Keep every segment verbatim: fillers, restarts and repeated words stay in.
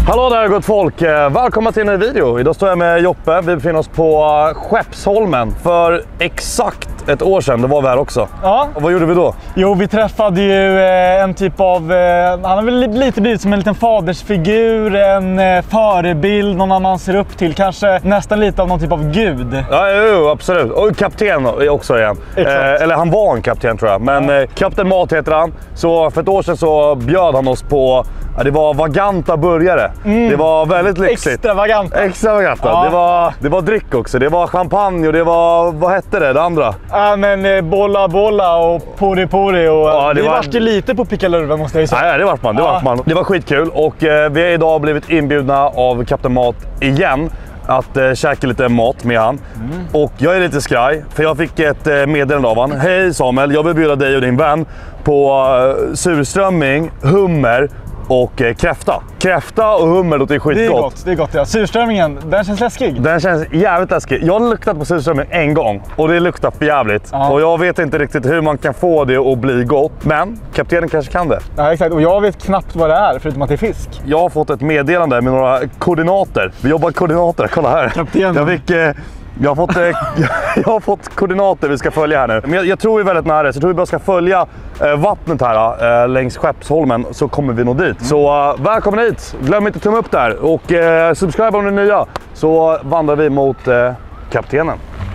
Hallå där gott folk, välkomna till en ny video. Idag står jag med Joppe, vi befinner oss på Skeppsholmen. För exakt ett år sedan, det var vi här också. Ja. Och vad gjorde vi då? Jo, vi träffade ju eh, en typ av, eh, han har väl lite blivit som en liten fadersfigur, en eh, förebild, någon man ser upp till, kanske nästan lite av någon typ av gud. Ja, jo, absolut. Och kapten också igen. Eh, eller han var en kapten tror jag, men ja. eh, Kapten Mat heter han. Så för ett år sedan så bjöd han oss på, ja, det var vaganta burgare. Mm. Det var väldigt lyxigt. Extravaganta. Extravaganta. Ja. Det, var, det var dryck också, det var champagne och det var, vad hette det, det andra? Ja, men eh, bolla bolla och puri puri och ja, det vi var vart ju lite på pickalurven måste jag ju säga. Ja, det vart man, det ja. vart man. Det var skitkul och eh, vi har idag blivit inbjudna av Kapten Mat igen att eh, käka lite mat med han. Mm. Och jag är lite skraj för jag fick ett eh, meddelande av han. Hej Samuel, jag vill bjuda dig och din vän på eh, surströmming, hummer och eh, kräfta. Kräfta och hummer låter skitgott. Det är gott, det är gott ja. Surströmmingen, den känns läskig. Den känns jävligt läskig. Jag har luktat på surströmming en gång och det luktar för jävligt. Ja. Och jag vet inte riktigt hur man kan få det att bli gott. Men kaptenen kanske kan det. Ja exakt, och jag vet knappt vad det är förutom att det är fisk. Jag har fått ett meddelande med några koordinater. Vi jobbar koordinater, kolla här. Kaptenen. Jag fick... Eh, Jag har, fått, eh, jag har fått koordinater vi ska följa här nu. Men jag, jag tror vi är väldigt nära, så jag tror vi bara ska följa eh, vattnet här eh, längs Skeppsholmen så kommer vi nå dit. Mm. Så eh, välkommen hit, glöm inte att tumma upp där och eh, subscribe om ni är nya så vandrar vi mot eh, kaptenen.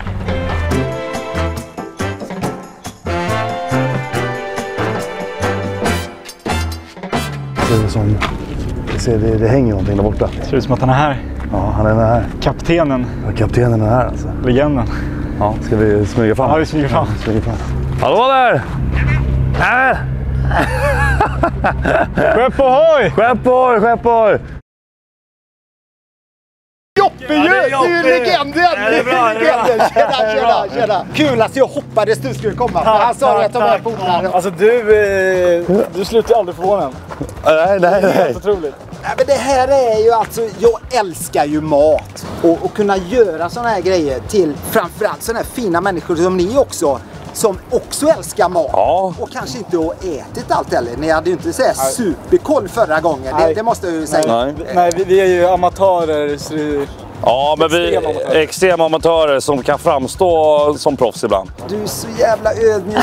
Det är som, vi ser, det, det hänger någonting där borta. Det ser ut som att han är här. Ja, han är här. Kaptenen. Ja, kaptenen är här alltså. Legenden. Ja, ska vi smyga fram? Ja, vi smyger fram. Ja, smyga fram. Hallå där! Äh. Skepp ohoj! Skepp ohoj, skepp ohoj! Joppe ju! Ja, det är ju legenden! Ja, det är bra, det är bra. Tjena, tjena, tjena! Kul att jag hoppades du skulle komma. Tack, han sa att de var polare. Alltså du, eh, du slutar aldrig förvåna. Nej, nej, nej. Det är helt otroligt. Ja, men det här är ju alltså, jag älskar ju mat. Och, och kunna göra såna här grejer till framförallt såna här fina människor som ni också. Som också älskar mat. Ja. Och kanske inte har ätit allt heller. Ni hade ju inte så här superkoll förra gången. Det, det måste jag ju säga. Nej, Nej vi, vi är ju amatörer. Så... Ja, men vi är extrema amatörer som kan framstå som proffs ibland. Du är så jävla ödmjuk.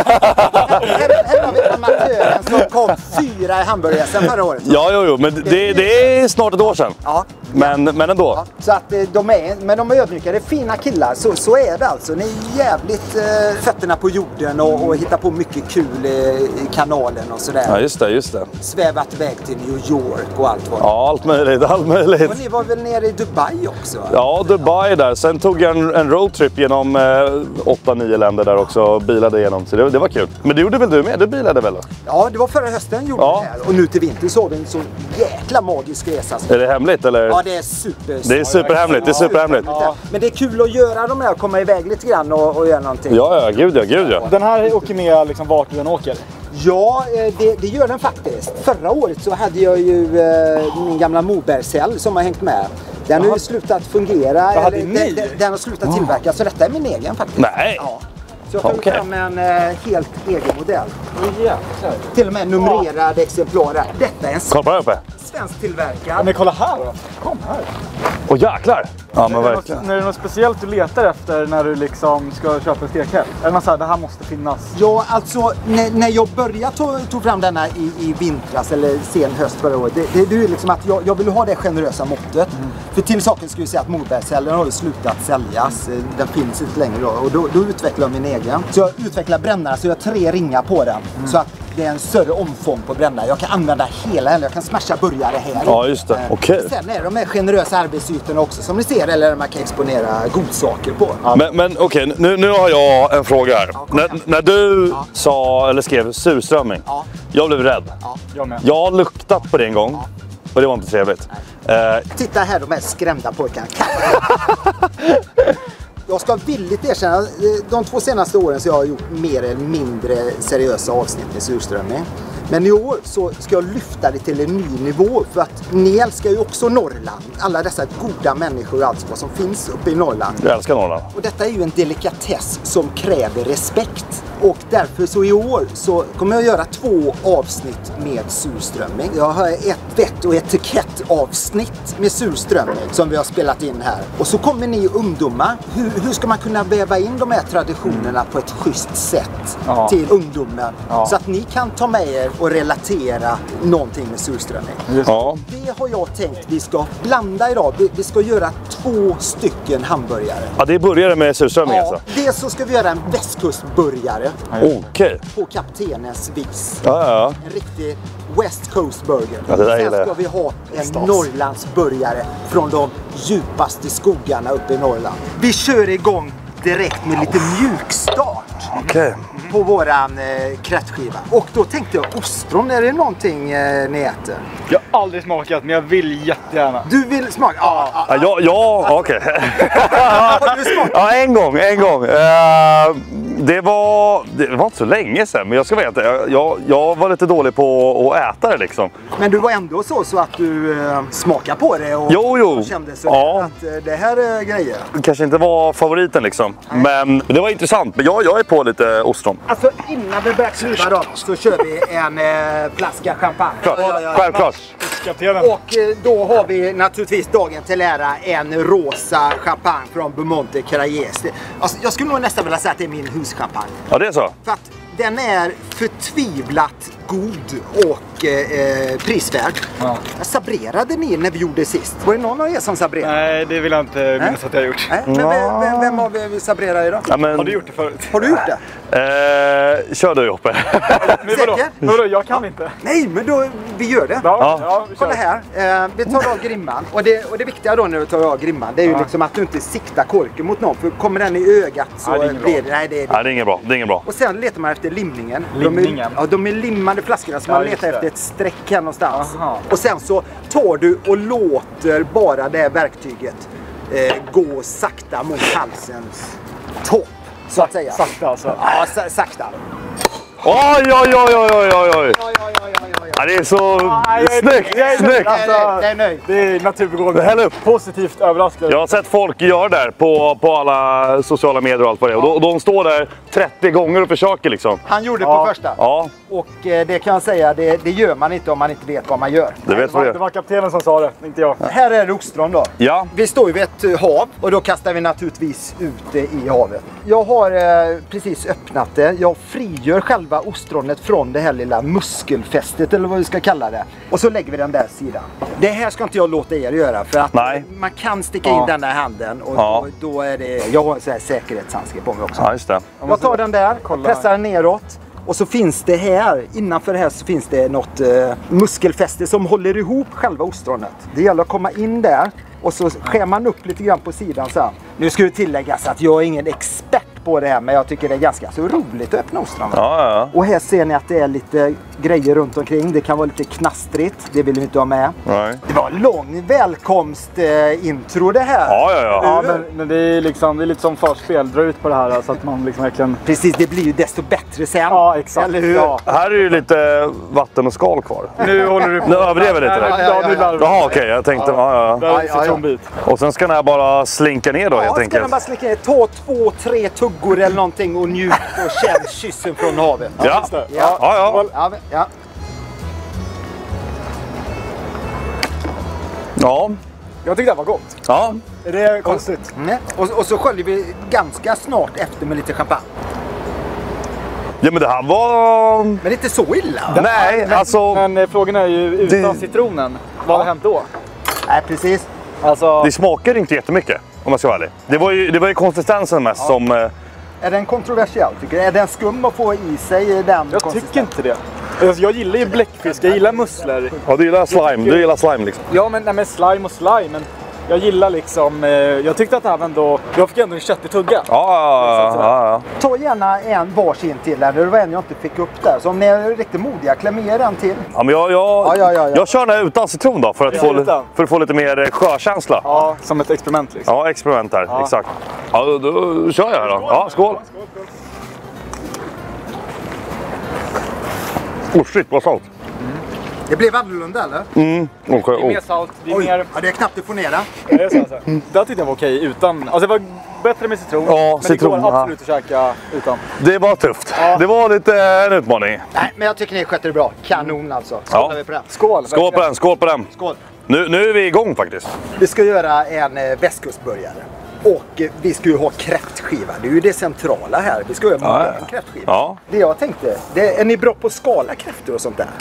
här, här har vi amatören som kom fyra i hamburgare sen förra året. Ja, jo, jo, men det, det är snart ett år sedan. Ja. Men, men ändå. Ja, så att de är, men de är ödmjuka, det är fina killar, så, så är det alltså. Ni är jävligt eh, fötterna på jorden och, och hittar på mycket kul i, i kanalen och sådär. Ja, just det, just det. Svävat iväg till New York och allt vad. Ja, allt möjligt, allt möjligt. Och ni var väl nere i Dubai också? Ja, Dubai där. Sen tog jag en, en roadtrip genom eh, åtta, nio länder där också och bilade igenom. Så det, det var kul. Men det gjorde väl du med? Du bilade väl? Ja, det var förra hösten gjorde ja. det här. Och nu till vinter så har vi en så jäkla magisk resa. Är det hemligt eller? Ja, det är super. Det är superhemligt, det är superhemligt. Ja. Men det är kul att göra de här, komma iväg lite grann och, och göra någonting. Ja, ja, gud ja, gud ja. Den här åker med liksom vart du än åker? Ja, det, det gör den faktiskt. Förra året så hade jag ju eh, min gamla Mobergscell som har hängt med. Den har ju slutat fungera, eller, den, den, den har slutat tillverka, så detta är min egen faktiskt. Nej! Ja. Så jag tar okay. fram en eh, helt egen modell. Ja. Till och med numrerad ja. exemplar. Detta är en kolla uppe. svensk tillverkad. Ja, men kolla här då. Kom här. Åh jäklar! Ja, men är verkligen. Något, är det något speciellt du letar efter när du liksom ska köpa en stekhäll? Är det så här, det här måste finnas? Ja, alltså när, när jag började ta, tog fram denna i, i vintras eller sen höst förra året. Det, det, det är liksom att jag, jag vill ha det generösa måttet. Mm. För till saken skulle jag säga att Mobergscellen har ju slutat säljas. Den finns inte längre då. Och då, då utvecklar jag min egen. Så jag utvecklar brännare så jag har tre ringar på den. Mm. Så att det är en större omfång på brännare. Jag kan använda hela den. Jag kan smasha burgare här. Ja, just det. Okej. Okay. Sen är de här generösa arbetsytorna också som ni ser. Eller man kan exponera godsaker på. Ja. Men, men okej, okay, nu, nu har jag en fråga här. Ja, när, när du ja. sa, eller skrev surströmming. Ja. Jag blev rädd. Ja. Jag med. Jag har luktat på det en gång. Ja. Och det var inte trevligt. Uh, Titta här, de här skrämda pojkarna. Jag ska villigt erkänna, de två senaste åren så har jag gjort mer eller mindre seriösa avsnitt med surströmming. Men i år så ska jag lyfta det till en ny nivå, för att ni älskar ju också Norrland. Alla dessa goda människor och allt som finns uppe i Norrland. Jag älskar Norrland. Och detta är ju en delikatess som kräver respekt. Och därför så i år så kommer jag göra två avsnitt med surströmming. Jag har ett vett och etikett avsnitt med surströmming som vi har spelat in här. Och så kommer ni ungdomar. Hur, hur ska man kunna väva in de här traditionerna på ett schysst sätt ja. till ungdomen? Ja. Så att ni kan ta med er och relatera någonting med surströmming. Ja. Det har jag tänkt vi ska blanda idag. Vi, vi ska göra två stycken hamburgare. Ja, det är burgare med surströmming ja, alltså? Dels så ska vi göra en västkustburgare. Okej. Okay. På kaptenens vis. Ja, ja. En riktig West Coast burger. Ja, det där Sen ska vi ha en Stas. Norrlandsburgare från de djupaste skogarna uppe i Norrland. Vi kör igång direkt med lite mjukstart. Okej. På våran eh, kräftskiva. Och då tänkte jag, ostron, är det någonting eh, ni äter? Jag har aldrig smakat, men jag vill jättegärna. Du vill smaka? Ja, ja, ja, ja okej. Okay. Har du smakat? Ja, en gång, en gång. Uh, det, var, det var inte så länge sedan, men jag ska veta, jag, jag, jag var lite dålig på att äta det liksom. Men du var ändå så, så att du uh, smakade på det och, jo, jo. och kände så ja. att uh, det här är grejer. Kanske inte var favoriten liksom, men det var intressant. Men jag, jag är på lite ostron. Alltså innan vi börjar kliva då så kör vi en eh, flaska champagne. Klart. Ja, ja, självklart. Och eh, då har vi naturligtvis dagen till ära en rosa champagne från Beaumonte Crailles. Alltså, jag skulle nog nästan vilja säga att det är min huschampagne. Ja, det är så. För att den är förtvivlat god och eh, prisvärd. Ja. Sabrerade ni när vi gjorde sist? Var det någon av er som sabrerade? Nej, det vill jag inte minnas att jag har gjort. Nej, men vem, vem, vem har vi sabrerat idag? Ja, men... Har du gjort det förut? Har du gjort det? Eh, kör du Joppe. Säker? Vadå, jag kan inte. Nej, men då, vi gör det. Ja, ja, vi kolla här. Eh, vi tar av grimman. Och det, och det viktiga då när du tar av grimman, det är ju ja. liksom att du inte siktar korken mot någon. För kommer den i ögat så ja, det blir det... Nej, det är det. Ja, det är inget bra. Det är inget bra. Och sen letar man efter limningen. Limningen? De är, ja, de är limmade flaskorna så man ja, letar efter ett streck här någonstans. Aha. Och sen så tar du och låter bara det verktyget eh, gå sakta mot halsens topp. Så att säga. Sakta alltså? Ja, sa sakta. Oj, oj, oj, oj, oj, oj, oj. Oj, oj, oj, oj, oj. Ja, det är så ah, snyggt, jag är snyggt. Alltså, jag är nöjd. Det är naturgående. Häll upp. Positivt överraskad. Jag har sett folk göra där på, på alla sociala medier och allt vad det är. Och de, de står där trettio gånger och försöker liksom. Han gjorde ja. på första. Ja. Och eh, det kan jag säga, det, det gör man inte om man inte vet vad man gör. Det vet det, var, vad det var kaptenen som sa det, inte jag. Här är det ostron då. Ja. Vi står ju vid ett hav och då kastar vi naturligtvis ut det i havet. Jag har eh, precis öppnat det. Jag frigör själva ostronet från det här lilla muskelfästet eller vad vi ska kalla det. Och så lägger vi den där sidan. Det här ska inte jag låta er göra för att Nej. man kan sticka ja. in den där handen och ja. då, då är det... Jag har så här säkerhetshandske på mig också. Ja, just det. Jag tar den där, pressar den neråt. Och så finns det här, innanför det här så finns det något eh, muskelfäste som håller ihop själva ostronet. Det gäller att komma in där och så skär man upp lite grann på sidan sen. Nu ska det tilläggas att jag är ingen expert på det här, men jag tycker det är ganska så roligt att öppna ostron. Ja, ja. Och här ser ni att det är lite grejer runt omkring. Det kan vara lite knastrigt, det vill vi inte ha med. Nej. Det var en lång välkomst eh, intro det här. Ja, ja, ja. Ja, men, men det är liksom det är lite som förspel, dra ut på det här så att man liksom verkligen... Precis, det blir ju desto bättre sen. Ja, exakt. Eller hur? Ja. Här är ju lite vatten och skal kvar. Nu håller du på. Nu överdrev jag lite. Ja, där. ja, ja, ja. Jaha, okej. Jag tänkte... Ja, ja. Där är en citronbit. Och sen ska den här bara slinka ner då, Ja, helt ska enkelt. den bara slicka ner. Ta två, tre tuggor eller någonting och njut och känn kyssen från havet. Ja, ja, det. ja. ja. Ja, ja. ja. Jag tyckte det var gott. ja. Är det konstigt? Nej. Och, och så sköljer vi ganska snart efter med lite champagne. Ja, men det här var... Men det är inte så illa. Nej, men, alltså... Men eh, frågan är ju, utan Det- citronen, vad hade hänt då? Nej, precis. Alltså... Det smakar inte jättemycket, om jag ska vara ärlig. Det var ju, det var ju konsistensen mest som... eh, Är den kontroversiell tycker du? Är den skum att få i sig den Jag tycker inte det. Alltså, jag gillar ju bläckfisk, jag gillar musslor. Ja, du gillar slime. Du gillar slime liksom. Ja, men, nej, men slime och slime, men jag gillar liksom... Eh, jag tyckte att det här ändå... Jag fick ändå en köttig tugga. Ja, ja, ja, ja. Ta gärna en varsin till där. Det var en jag inte fick upp där. Så om ni är riktigt modiga, kläm er en till. Ja, men jag, jag, Ja, ja, ja, ja. jag kör den här utan citron då, för att, Ja, få, utan. för att få lite mer eh, sjökänsla. Ja, som ett experiment liksom. Ja, experiment här. Ja. Exakt. Ja, då, då kör jag här då. Ja, skål. Oh shit, vad salt. Det blev annorlunda eller? Mm. Okay, Det är oh. mer salt, det är Oj, mer... ja, det är knappt att få ner det. Ja, det är så, alltså. Det tyckte jag var okej utan... Alltså det var bättre med citron. Ja, men citron, det går ja. absolut att käka utan. Det var tufft. Ja. Det var lite en utmaning. Nej, men jag tycker ni sköter det bra. Kanon alltså. Skål Ja. vi på den. Skål! Skål på den, skål på den. Skål. Nu, nu är vi igång faktiskt. Vi ska göra en eh, västkustburgare. Och eh, vi ska ju ha kräftskiva. Det är ju det centrala här. Vi ska göra Ja, modern ja. kräftskiva. Ja. Det jag tänkte, det, är ni bra på att skala kräftor och sånt där?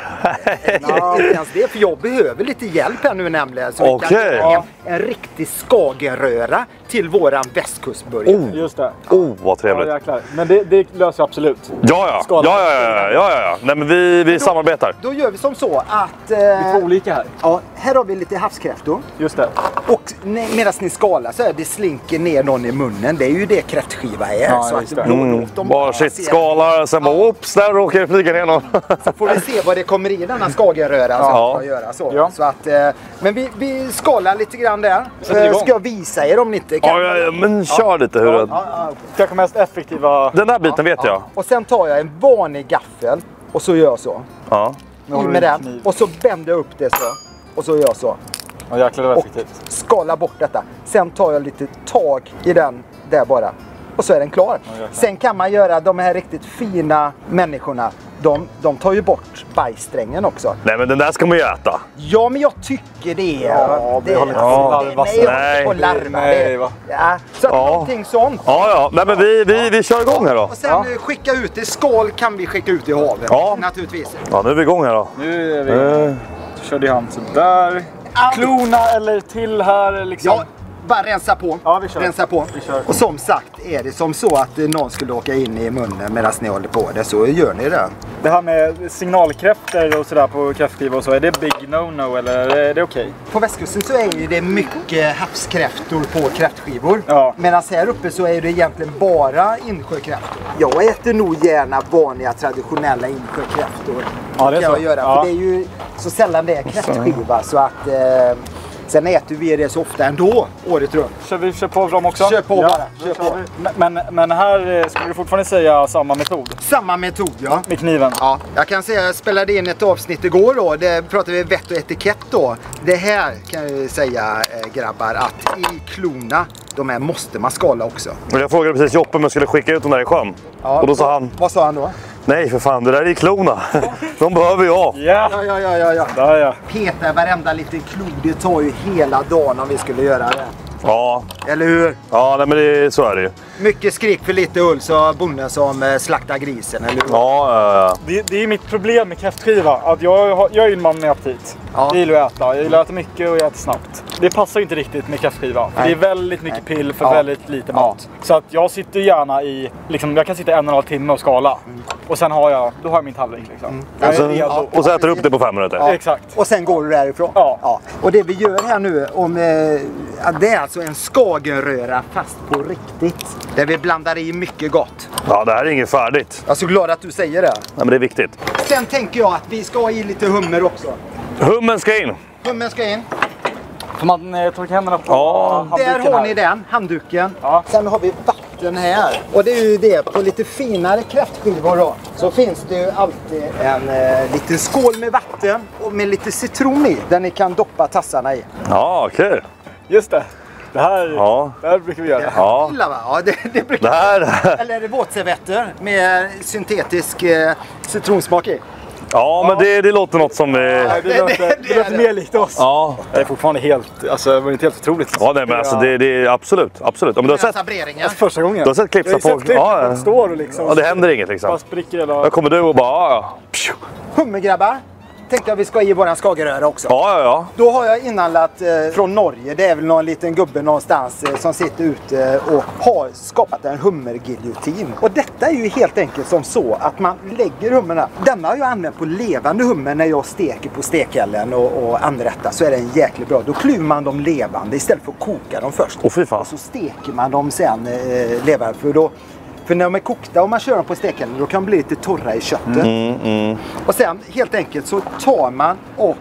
Ja. Inte ens det, för jag behöver lite hjälp här nu nämligen. Så vi kan Okej. göra en, en riktig skagenröra till våran västkustburgare. Oh, Just det. oh vad Ja, trevligt. jäklar. Men det, det löser jag absolut. Ja, ja. Ja, Skala. ja, ja, ja, ja, ja. Nej, men vi, vi samarbetar. Då gör vi som så att... Eh, Vi är två olika här. ja, här har vi lite havskräftor. Just det. Och medan ni skalar så är det slinker ner någon i munnen. Det är ju det kräftskiva är. Ja, så just att det. låt Mm. dem Bara shit, se- skalar, sen bara oops, där råkar flyga ner någon. Så får vi se vad det kommer i denna skagenröra. Ja. Så att göra så. Ja. Så att, eh, men vi, vi skalar lite grann där. Sätter Eh, igång. Ska jag visa er om ni inte kan? Ja, ja, ja, men kör lite hur det... Ja, ja. Kanske mest effektiva. Den där biten vet jag. Och sen tar jag en vanlig gaffel och så gör jag så. Ja. Nu har I du med en den. kniv. Och så vänder jag upp det så. Och så gör jag så. Ja, jäklar det var Och effektivt. skala bort detta. Sen tar jag lite tag i den där bara. Och så är den klar. jäklar. Sen kan man göra de här riktigt fina människorna. De, de tar ju bort bajssträngen också. Nej, men den där ska man ju äta. Ja, men jag tycker det. Ja, vi har lite Ja, larva. Nej, jag håller Nej. på och larva. Nej, Det- va? Ja, så att Ja. någonting sånt. Ja, ja. Nej, men vi, vi, vi kör igång här då. Och sen Ja. eh, skicka ut det. Skål kan vi skicka ut i havet. Ja. Naturligtvis. Ja, nu är vi igång här då. Nu är vi Eh, körde i hand sådär. Klona eller till här liksom. Ja, bara rensa på. Ja, vi kör. Rensa på. Vi kör. Och som sagt, är det som så att eh, någon skulle åka in i munnen medan ni håller på det, så gör ni det. Det här med signalkräftor och sådär på kräftskiva och så, är det big no-no eller är det okej? På västkusten så är ju det mycket havskräftor på kräftskivor. Ja. Medan här uppe så är det egentligen bara insjökräftor. Jag äter nog gärna vanliga traditionella insjökräftor. Ja, det är kan så. jag göra, Ja. för det är ju så sällan det är kräftskiva så att eh, sen äter vi det så ofta ändå, året runt. Kör vi kör på dem också? Kör på ja, bara, då kör kör på. vi. Men, men här eh, skulle du fortfarande säga samma metod Samma metod, ja. med kniven? Ja, jag kan säga, jag spelade in ett avsnitt igår då, det pratade vi vett och etikett då. Det här kan jag ju säga eh, grabbar, att i klona, de här måste man skala också. och jag frågade precis Joppe om jag skulle skicka ut dem där i sjön. Ja, och då sa vad- han, Vad sa han då? nej för fan, det där är i klona. De behöver jag. Ja! Ja, ja, ja, ja, ja. Där ja. Peta varenda liten klod, det tar ju hela dagen om vi skulle göra det. Ja, Eller hur? ja nej, men det, så är det ju. Mycket skrik för lite ull, sa bonden som eh, slaktar grisen, eller hur? Ja, ja, ja. Det, det är mitt problem med kräftskiva. Att jag, har- jag är ju en man med aptit. Ja. Jag gillar att äta. Jag gillar att äta mycket och jag äter snabbt. Det passar ju inte riktigt med kräftskiva. För Nej. det är väldigt mycket pill för Ja. väldigt lite Ja. mat. Så att jag sitter gärna i, liksom, jag kan sitta en och en halv timme och skala. Och sen har jag, då har jag min tallrik liksom. Jag Och, är sen, redo. och så äter du upp det på fem minuter. Ja. Exakt. Och sen går du därifrån. Ja. Och det vi gör här nu, om, eh, ja, det är alltså en skagenröra fast på riktigt. Där vi blandar i mycket gott. Ja, det här är inget färdigt. Jag är så glad att du säger det. Nej, men det är viktigt. Sen tänker jag att vi ska ha i lite hummer också. Hummen ska in. Hummen ska in. Får man eh, torka händerna på Ja. handduken Där har här? ni den, handduken. Ja. Sen har vi vatten här. Och det är ju det, på lite finare kräftskivor då, så finns det ju alltid en eh, liten skål med vatten och med lite citron i. Där ni kan doppa tassarna i. Ja, okej. Just det. Det här, Ja. det här brukar vi göra. Ja. Gillar, va? Ja, det, det brukar... Det här... Eller är det våtservetter med syntetisk eh, citronsmak i? Ja, men det, det låter något som vi... Det det- låter, det- det låter det- mer likt oss. Ja, Det är fortfarande helt, alltså det var inte helt otroligt. ja nej, men alltså det, det är absolut, absolut. Om du har sett, Sabreringar. Alltså första gången. du har sett klipp Jag har så ju folk... sett klipp Ja, där ja. folk står och liksom... Ja, det händer inget Bara liksom. spricker eller... Då kommer du och bara... Ja, ja. Pju. Hummergrabbar. Tänkte jag vi ska i våran skagerröra också. Ja, ja, ja. Då har jag inhandlat eh, från Norge. Det är väl någon liten gubbe någonstans eh, som sitter ute och har skapat en hummergiljotin. Och detta är ju helt enkelt som så att man lägger hummerna. Denna har jag använt på levande hummer när jag steker på stekelden och, och anrättar, så är den jäkligt bra. Då klyver man dem levande istället för att koka dem först. Åh fy fan. Och så steker man dem sen eh, levande. För då För när de är kokta och man kör dem på stekelden, då kan de bli lite torra i köttet. Mm, mm. Och sen helt enkelt så tar man och...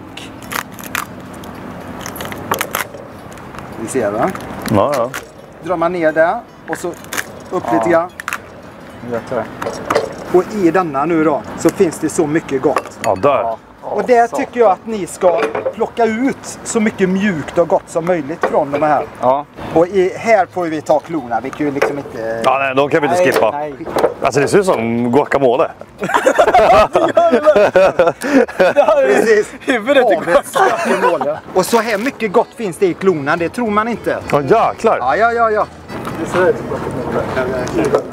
Vi ser, va? Ja, ja. Drar man ner där och så upp lite grann. Jäklar. Och i denna nu då så finns det så mycket gott. Ja, där. Och där tycker jag att ni ska plocka ut så mycket mjukt och gott som möjligt från de här. Ja. Och i, här får vi ta klorna, vi kan ju liksom inte... Ja, nej, de kan vi inte Nej, skippa. nej. Alltså det ser ut som guacamole. Precis. Huvudet är Havets guacamole. Och så här mycket gott finns det i klorna, det tror man inte. Ja, jäklar. Ja, ja, ja, ja. Det ser ut som guacamole.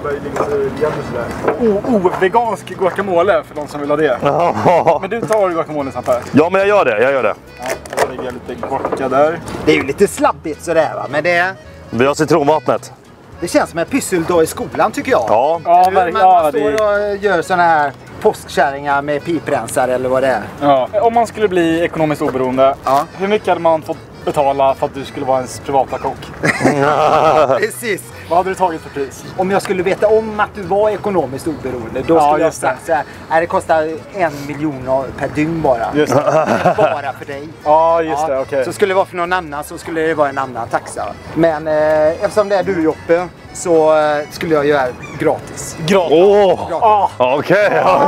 O-vegansk guacamole för de som vill ha det. Ja. Men du tar guacamole Sampe. Ja, men jag gör det. Jag gör det. Ja, jag lägger lite guacka där. Det är ju lite slabbigt sådär va, men det, Vi har citronvattnet. det känns som en pysseldag i skolan tycker jag. Ja. Ja, man, verkligen. man Ja, står det... och gör såna här påskkärringar med piprensar eller vad det är. ja. Om man skulle bli ekonomiskt oberoende, Ja. hur mycket hade man fått betala för att du skulle vara ens privata kock? Precis. Vad hade du tagit för pris? Om jag skulle veta om att du var ekonomiskt oberoende, då Ja, skulle jag just det. sagt så här, nej, det kostar en miljon per dygn bara. Just det. Bara för dig. Ja, just det. Ja, Okej. Så skulle det vara för någon annan så skulle det vara en annan taxa. Men eh, eftersom det är du Joppe så eh, skulle jag göra gratis. Gratis. Åh! Ah, Okej.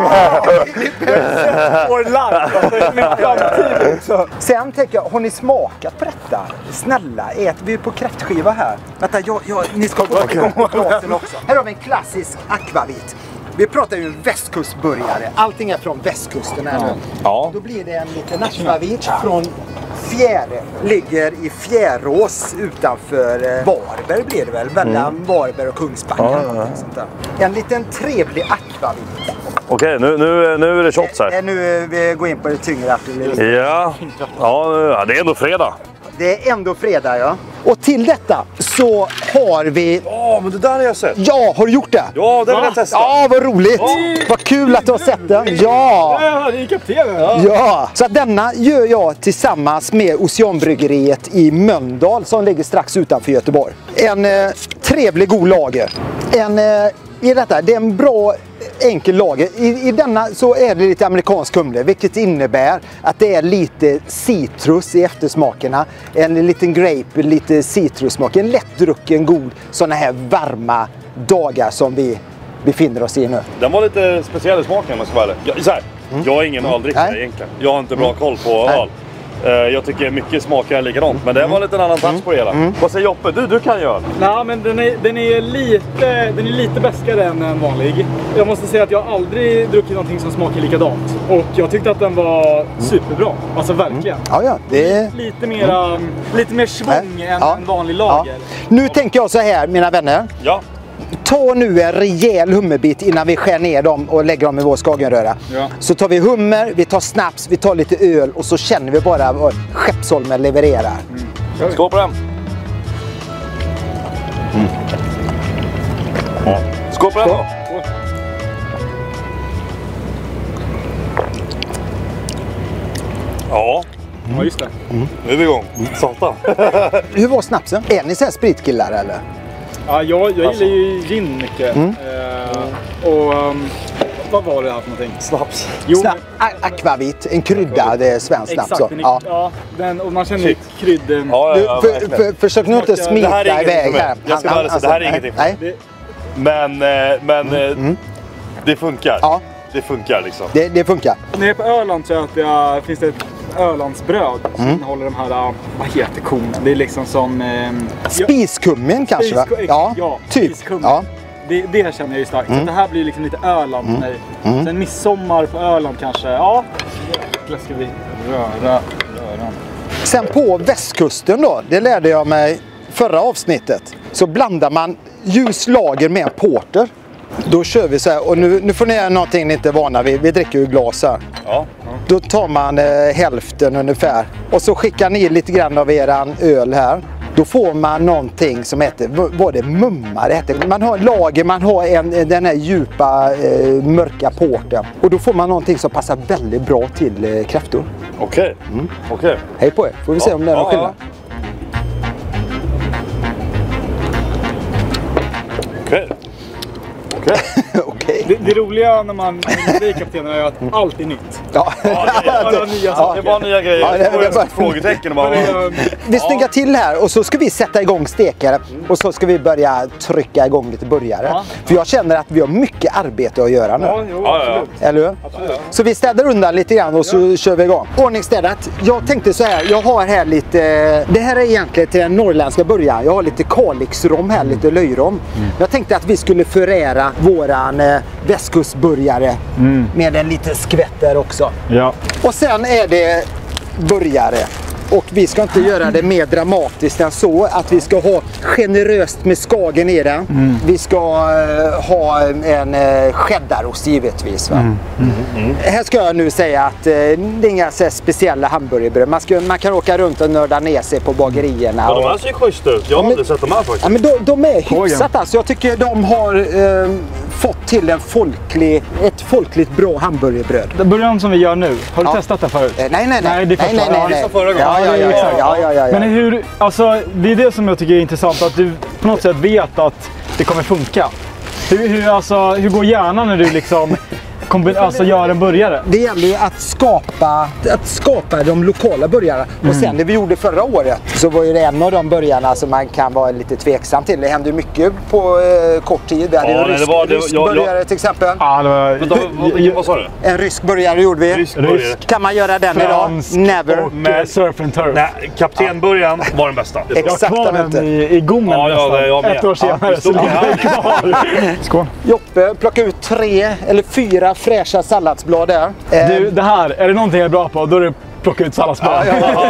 for life. Alltså, min framtid också. Sen tänker jag, har ni smakat på detta? Snälla, ät vi är på kräftskiva här. Vänta, jag, jag, ni ska få okay. glasen också. Här har vi en klassisk akvavit. Vi pratar ju västkustburgare. Allting är från västkusten här nu. Ja. Då blir det en liten akvavit från Fjäre. Ligger i Fjärås utanför eh, Varberg blir det väl. Mellan mm. Varberg och Kungsbacka. Ja, ja, ja. Sånt där. En liten trevlig akvavit. Okej, nu, nu, nu är det shots här. Eh, nu vi går in på det tyngre artilleriet. Ja. Ja, det är ändå fredag. Det är ändå fredag, ja. Och till detta så har vi... Ja, men det där har jag sett. Ja, har du gjort det? Ja, det vill jag testa. Ja, vad roligt. Vad kul att du har sett den. Ja. Ja, det är kaptenen. Ja. Ja, så att denna gör jag tillsammans med Oceanbryggeriet i Mölndal som ligger strax utanför Göteborg. En eh, trevlig god lager. En, eh, i detta, det är en bra enkel lager. I, I denna så är det lite amerikansk humle, vilket innebär att det är lite citrus i eftersmakerna. En liten grape, lite citrussmak. En lättdrucken, god sådana här varma dagar som vi befinner oss i nu. Den var lite speciell i smaken om jag ska vara ärlig. Jag, så här, Mm. jag är ingen Mm. öldrickare Nej. egentligen. Jag har inte bra Mm. koll på Nej. öl. Uh, jag tycker mycket smakar likadant, men det Mm. var lite en annan touch på det hela. Mm. Vad säger Joppe? Du, du kan ju öl. Nej, men den är, den är lite, den är lite bäskare än en vanlig. Jag måste säga att jag aldrig druckit någonting som smakar likadant. Och jag tyckte att den var superbra. Alltså verkligen. Ja, ja, det är... Lite, mera, lite mer svång än Ja. en vanlig lager. Ja. Nu tänker jag så här, mina vänner. Ja. Ta nu en rejäl hummerbit innan vi skär ner dem och lägger dem i vår skagenröra. Ja. Så tar vi hummer, vi tar snaps, vi tar lite öl och så känner vi bara vad Skeppsholmen levererar. Mm. Skål på den. Mm. Ja. Skål på den då. Ja. Ja, just det. Nu är vi igång. Satan. Hur var snapsen? Är ni så här spritkillar eller? Ja, jag, jag Alltså. gillar ju gin mycket. Mm. Eh, och um, vad var det här för någonting? Snaps. Jo, Sna- a- akvavit, en krydda, det är svensk snaps. exakt. Så. Den är, Ja. ja, den, och man känner ju Shit. krydd. Ja, ja, Du, ja, för, verkligen. för, försök nu inte Det smita här är ingenting iväg för mig. här. Jag ska vara ärlig, så det här är ingenting för nej, mig. nej, Det, Men, eh, men eh, det funkar. Ja. Det funkar liksom. det, det funkar. nere på Öland så är det, äh, finns det ett Ölandsbröd som Mm. innehåller de här, äh, vad heter kornen? Det är liksom som... Eh, Spiskummin kanske va? Spisku- Ja, ja, typ. spiskummin. Ja. Det, det känner jag ju starkt. Så det här blir liksom lite Öland för mig. Mm. Sen midsommar på Öland kanske. Ja, jäklar ska vi röra röran. Sen på västkusten då, det lärde jag mig förra avsnittet, så blandar man ljus lager med en porter. Då kör vi så här, och nu, nu får ni göra någonting ni inte är vana vid. Vi dricker ju glas här. Ja. Då tar man eh, hälften ungefär och så skickar ni lite grann av eran öl här. Då får man någonting som heter, vad det mumma det heter. Man har lager, man har en, den här djupa eh, mörka porten. Och då får man någonting som passar väldigt bra till eh, kräftor. Okej. Mm. Okej. Hej på er, får vi se om det är någon Ja, skillnad. Okej. Okej. Okej. Det, det roliga när man blir kapten är att allt är nytt. Ja. Bara nya saker. Det var nya grejer. Ja, det- Det var det- ett frågetecken. och Bara, Vi snyggar till här och så ska vi sätta igång stekare och så ska vi börja trycka igång lite burgare. Ja. För jag känner att vi har mycket arbete att göra nu. Ja, jo, Ja, ja, ja. absolut. Eller hur? Så vi städar undan lite grann och så kör vi igång. Ordningsstädat. Jag tänkte så här, jag har här lite... Det här är egentligen till den norrländska början. Jag har lite Kalixrom här, lite löjrom. Jag tänkte att vi skulle förära våran eh, västkustburgare med en liten skvätt där också. Ja. Och sen är det burgare. Och vi ska inte göra det mer dramatiskt än så. Att vi ska ha generöst med skagen i den. Mm. Vi ska uh, ha en uh, cheddarost givetvis. Va? Mm. Mm. Här ska jag nu säga att uh, det är inga så här speciella hamburgerbröd. Man, ska, man kan åka runt och nörda ner sig på bagerierna. Ja, de och, här ser schyssta ut. Jag har men- aldrig sett de här faktiskt. ja, men de, de är hyfsat alltså. Jag tycker de har uh, fått till en folklig, ett folkligt bra hamburgerbröd. Den början som vi gör nu, har du Ja. testat det förut? Eh, Nej, nej, nej. Nej, det är nej, första. nej, nej, Ja, nej. det sa förra gången. Ja, ja, ja, ja, ja, ja, ja, ja. Men hur, alltså, det är det som jag tycker är intressant, att du på något sätt vet att det kommer funka. Hur, hur, alltså, hur går hjärnan när du liksom kombi- alltså, gör en burgare? Det gäller ju att skapa, att skapa de lokala burgarna. Och sen det vi gjorde förra året så var ju det en av de burgarna som man kan vara lite tveksam till. Det hände ju mycket på eh, kort tid. Vi hade Ja, ju nej, rysk, det var- det- rysk jag- jag- burgare till exempel. Ja, det var... Vänta, vad, vad, vad sa du? En rysk burgare gjorde vi. Rysk burgare. Kan man göra den Fransk idag? Never. och med surf and turf. Nej, kaptenburgaren var den bästa. Jag har Exakt, kvar inte. den i, i gommen Ja, ja, nästan. det är jag med. Ett år senare Ja, så ligger den kvar. Skål. Joppe, plocka ut tre eller fyra fräscha salladsblad där. Eh, Du, det här, är det någonting jag är bra på, då är det plocka ut salladsblad.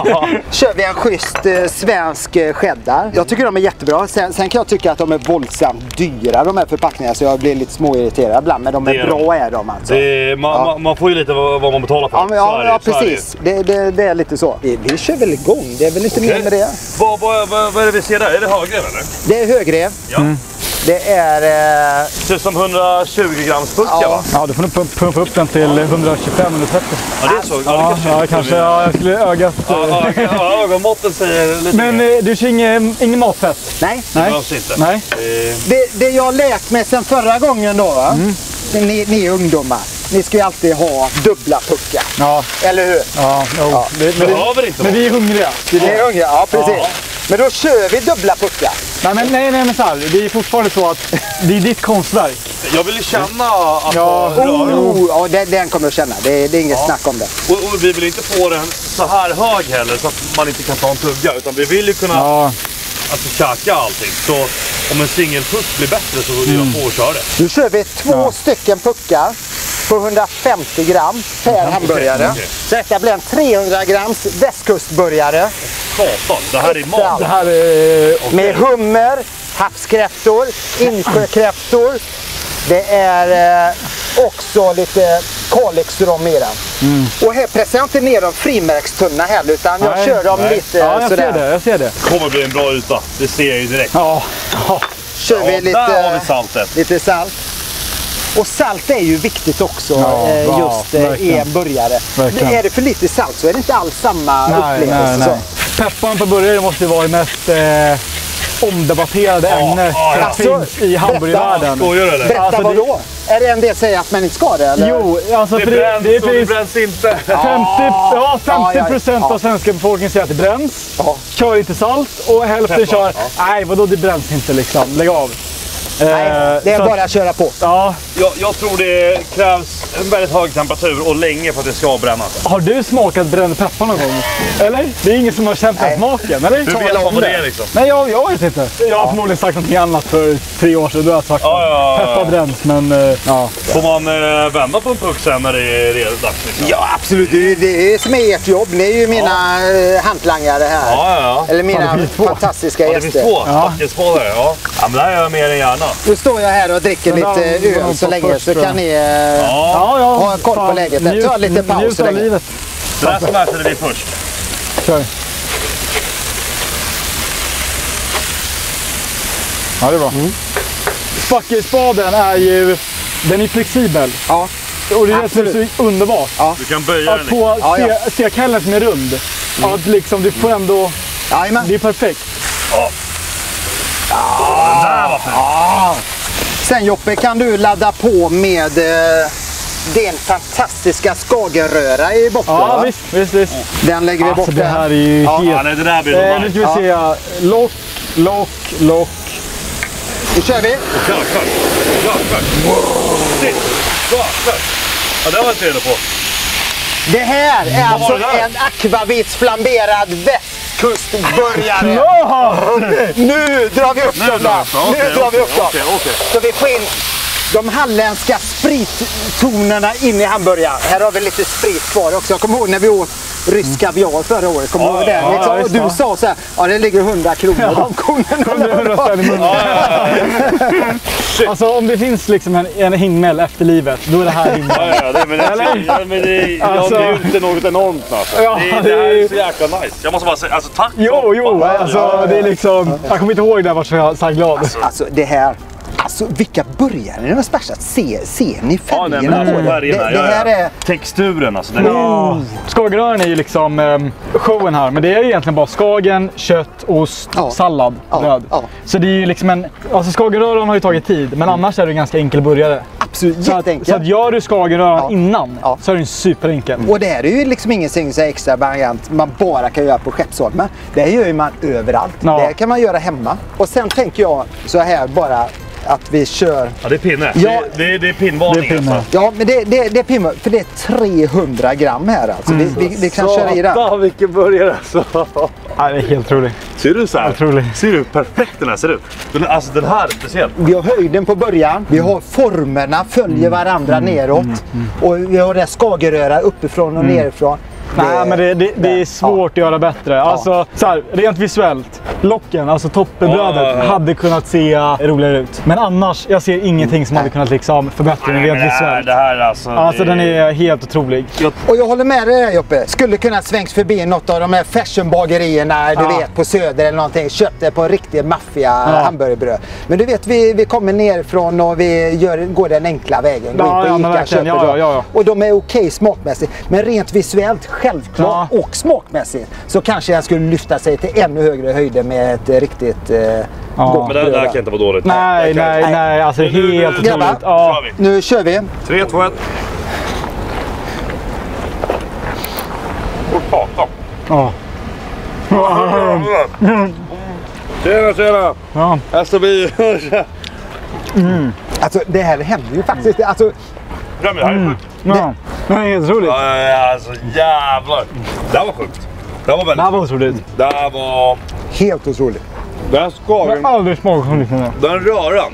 Kör vi en schysst eh, svensk eh, cheddar. Jag tycker de är jättebra. Sen, sen kan jag tycka att de är våldsamt dyra de här förpackningarna, så jag blir lite småirriterad ibland. Men de är, Det är bra är de alltså. Det är, man, Ja. man, man får ju lite vad, vad man betalar för. Ja, men, Så ja, är det, ja så är det. precis. Det, det, det är lite så. Vi, vi kör väl igång. Det är väl inte Okej. mer med det. Vad, vad, vad, vad är det vi ser där? Är det högre eller? Det är högrev. Ja. Det är... Eh, Det ser ut som hundratjugo grams burkar Ja. va? Ja, du får nog pumpa, pumpa upp den till hundratjugofem eller trettio. Ja, det är så. Ja, det ja, kanske. Ja, jag skulle ögat... Ja, ja, ja, ögonmåtten säger lite Men mer. eh, du kör ingen, ingen matfett? nej. Det Nej. behövs inte. Nej. Eh, Det, det jag har lärt mig sen förra gången då, va? Ni, ni ungdomar. Ni ska ju alltid ha dubbla puckar. Ja, Eller hur? ja, jo. Ja. Det, men, behöver inte men vara. vi är hungriga. Ni är hungriga? Ja, precis. Ja. Men då kör vi dubbla puckar. Nej, men, nej, nej, men så här, det är fortfarande så att det är ditt konstverk. Jag vill ju känna att Ja. ja. röra. Oh, ja, den, den kommer du känna. Det, det är inget snack om det. Och, och vi vill inte få den så här hög heller så att man inte kan ta en tugga. Utan vi vill ju kunna Ja, alltså, käka allting. Så om en singelpuck blir bättre så vill jag på att köra det. Nu kör vi två Ja. stycken puckar på hundrafemtio gram per hamburgare. okej. Så detta blir en trehundra grams västkustburgare Satan, det här är Extra. mat. det här är... med hummer, havskräftor, insjökräftor. Det är eh, också lite Kalixrom i den. Och här pressar jag inte ner dem frimärkstunna heller, utan jag Nej, kör dem nej. lite Ja, jag sådär. ser det, jag ser det. Det kommer bli en bra yta. Det ser jag ju direkt. Ja, ja. Kör vi Ja, lite, där har vi saltet. lite salt. Och salt är ju viktigt också Ja, eh, ja, just eh, i verkligen. en burgare. Verkligen. Är det för lite salt så är det inte alls samma Nej, upplevelse. nej, nej. Pepparn på burgare måste ju vara det mest eh, omdebatterade Ja, ämnet ja, som ja. finns i hamburgervärlden. Skojar du eller? Berätta Alltså, vad det- då? Är det en del säger att man inte ska det? Eller? Jo, alltså Det för det, bränns det är och det precis bränns inte. femtio, ja, femtio procent ja, ja. av svenska befolkningen säger att det bränns. Ja. Kör inte salt och hälften Peppar, kör, ja. nej vadå det bränns inte liksom, lägg av. Nej, Eh, det är så att- bara att köra på. Ja, Jag, jag tror det krävs en väldigt hög temperatur och länge för att det ska brännas. har du smakat bränd peppar någon gång? Eller? Det är ingen som har känt den Nej. smaken, eller? Du Tala vet om vad det det. är liksom. Nej, jag, jag vet inte. Jag har förmodligen sagt något annat för tre år sedan. Då har jag sagt Ja, ja, ja, ja. peppar bränns, men eh, ja. Får man eh, vända på en puck sen när det är redan dags? Liksom? Ja, absolut. Det är det är som är ert jobb. Ni är ju mina ja. hantlangare här. Ja, ja. Eller mina Ja, det finns två. fantastiska Ja, det finns gäster. två Ja. backenspadare. Ja. Ja, men det här gör jag mer än gärna. Nu står jag här och dricker Men lite då- då- öl så på länge först, så tror kan jag. ni... eh, Ja. Ja, ja. Ha koll på läget där. Ta lite paus njut så av länge. livet. Det här smärtade vi först. Kör. Ja, det är bra. Mm. Spackelspaden är ju, den är flexibel. Ja. Och det är det som är Absolut. så underbart. Du kan böja Att den. få Ja, ja. se- stekhällen som är rund. Att liksom, du får ändå, Jajamän. det är perfekt. Ja. Den där var fin. Sen Joppe kan du ladda på med eh, din fantastiska skagenröra i botten. Ja, va? visst, visst, visst. Den lägger vi Alltså bort det där. här är ju Ja. helt... Ja, nej, det där blir Eh, nog nu nice. ska vi Ja. se. Lock, lock, lock. Nu kör vi. Klart, klart. Klart, klart. Sitt. Klart, klart. Ja, det var jag inte redo på. Det här är alltså var det där? en akvavits flamberad västkustburgare. Ja! Nu drar vi upp Nu dem. drar va? vi upp dem. Nu Okej, drar vi upp dem. okej, okej. Så vi får in de halländska sprittonerna in i hamburgaren. Här har vi lite sprit kvar också. Jag kommer ihåg när vi åt rysk kaviar förra året. Kommer du ihåg det? ja, Liksom? ja, Och du visst, sa så här, ja det ligger hundra kronor på konerna. hundra spänn i munnen. Alltså om det finns liksom en, en himmel efter livet, då är det här himmel. Ja, ja, det, men det, ja, men det, Alltså- jag njuter något enormt alltså. Ja, det, det det här är är- så jäkla nice. Jag måste bara säga, alltså tack. Jo, jo, alltså det är liksom... Jag kommer inte ihåg det, jag var så, så glad. Alltså det här, alltså vilka burgare det var spärsat. Se, ser ni Ja, nej, färgerna men på det? färgerna, Det, ja, det här ja. är... Texturen alltså. Den är, Ja. Skagenrören är ju liksom um, showen här, men det är ju egentligen bara skagen, kött, ost, Ja. sallad, Ja, bröd. ja. Så det är ju liksom en... Alltså skagenrören har ju tagit tid, men annars är det en ganska enkel burgare. Absolut Så att, jätteenkelt. så att gör du skagenrören Ja. innan, Ja. så är den superenkel. Och det här är ju liksom ingenting så här extravagant man bara kan göra på Skeppsholmen. Det här gör ju man överallt. Ja. Det här kan man göra hemma. Och sen tänker jag så här bara att vi kör... ja, det är pinne. Ja. Det, det, det är pinnvarning Det är pinne. alltså. Ja, men det, det, det är pimmar, för det är trehundra gram här alltså. Vi, vi, vi kan köra i den. Satan, vilken burgare alltså. Ja, det är helt otroligt. Ser du så här? Otrolig. Ser du hur perfekt den här ser ut? Den, alltså den här är speciell. Vi har höjden på början, vi har formerna, följer varandra neråt. Och vi har det skageröra uppifrån och nerifrån. Nej, men det, det, det är svårt att göra bättre. Alltså, så här, rent visuellt. Locken, alltså toppenbrödet, Ja, ja, ja. hade kunnat se roligare ut. Men annars, jag ser ingenting som hade kunnat liksom förbättra den Nej, rent men det här, visuellt. det här alltså. Alltså det, den är helt otrolig. Och jag håller med dig där Joppe. Skulle kunna svängs förbi något av de här fashionbagerierna du Ja. vet på Söder eller någonting. Köpt det på en riktig maffia Ja. hamburgerbröd. Men du vet vi, vi kommer nerifrån och vi gör, går den enkla vägen. Går Ja, in ja, på men Ica, verkligen. köper Ja, dem. ja, ja. Och de är okej smakmässigt. Men rent visuellt självklart Ja. och smakmässigt så kanske jag skulle lyfta sig till ännu högre höjder med ett eh, riktigt eh, gott Men det här, det här bröd. kan inte vara dåligt. Nej, Det kan- nej, nej. Alltså Nu- nu- helt nu- otroligt. grabbar. Ja. kör vi. Nu kör vi. tre, två, ett. Och prata. Ja. Tjena, tjena. Ja. Här står vi. Alltså det här händer ju faktiskt. Alltså, Ja, men det här är sjukt. Ja. Det är helt otroligt. Ja, ja, ja, alltså jävlar. Det här var sjukt. Det här var Det väldigt här var otroligt. Det här var... helt otroligt. Den här Jag skagen, har aldrig smakat så liknande. den röran.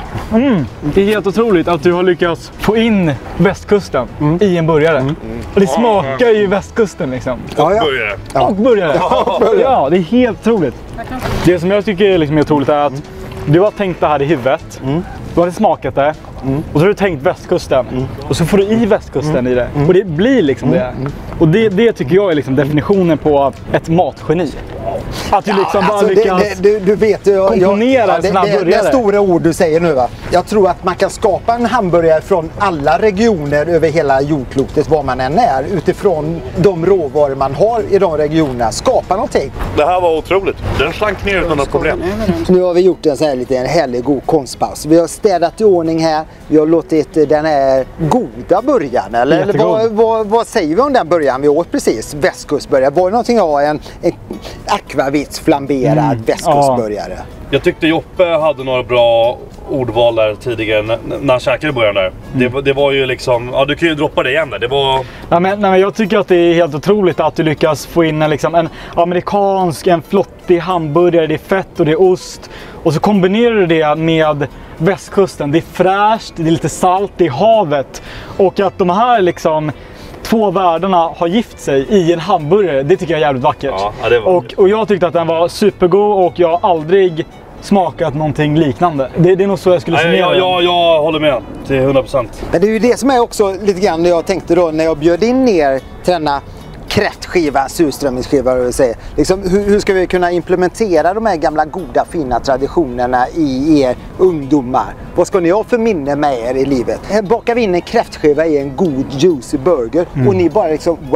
Det är helt otroligt att du har lyckats få in västkusten i en burgare. Och det smakar ju västkusten liksom. Ja, ja. Burgare. Ja. Och burgare. Ja, det är helt otroligt. Det som jag tycker liksom är otroligt är att du har tänkt det här i huvudet. Du har smakat det. Och så har du tänkt västkusten. Och så får du i västkusten i det. Och det blir liksom det. Och det, det tycker jag är liksom definitionen på ett matgeni. Att du liksom bara Alltså, det, lyckas... det, du, du vet ju... jag- komponera en det, sån här det, det är burgare. stora ord du säger nu va. Jag tror att man kan skapa en hamburgare från alla regioner över hela jordklotet, var man än är. Utifrån de råvaror man har i de regionerna. Skapa någonting. Det här var otroligt. Den slank ner utan något problem. Nu har vi gjort en sån här liten härlig god konstpaus. Vi har städat i ordning här. Vi har låtit den här goda burgaren, eller, eller Jättegod. vad, vad, vad säger vi om den burgaren vi åt precis? Västkustburgare. Var det någonting av en, en akvavits flamberad Mm, västkustburgare? Jag tyckte Joppe hade några bra ordval där tidigare när, när han käkade början där. Det, var- det var ju liksom, ja du kan ju droppa det igen där. Det var... Ja, men, nej, men jag tycker att det är helt otroligt att du lyckas få in en, liksom, en amerikansk, en flottig hamburgare. Det är fett och det är ost. Och så kombinerar du det med västkusten. Det är fräscht, det är lite salt, det är havet. Och att de här liksom två världarna har gift sig i en hamburgare, det tycker jag är jävligt vackert. Ja, ja, det var- och, och jag tyckte att den var supergod och jag har aldrig smakat någonting liknande. Det, det är nog så jag skulle Nej, summera jag, den. jag, jag håller med till hundra procent. Men det är ju det som är också lite grann när jag tänkte då när jag bjöd in ner till denna kräftskiva, surströmmingsskiva vad jag vill säga. Liksom, hur, hur ska vi kunna implementera de här gamla goda fina traditionerna i er ungdomar? Vad ska ni ha för minne med er i livet? Här bakar vi in en kräftskiva i en god juicy burger och ni bara liksom wow,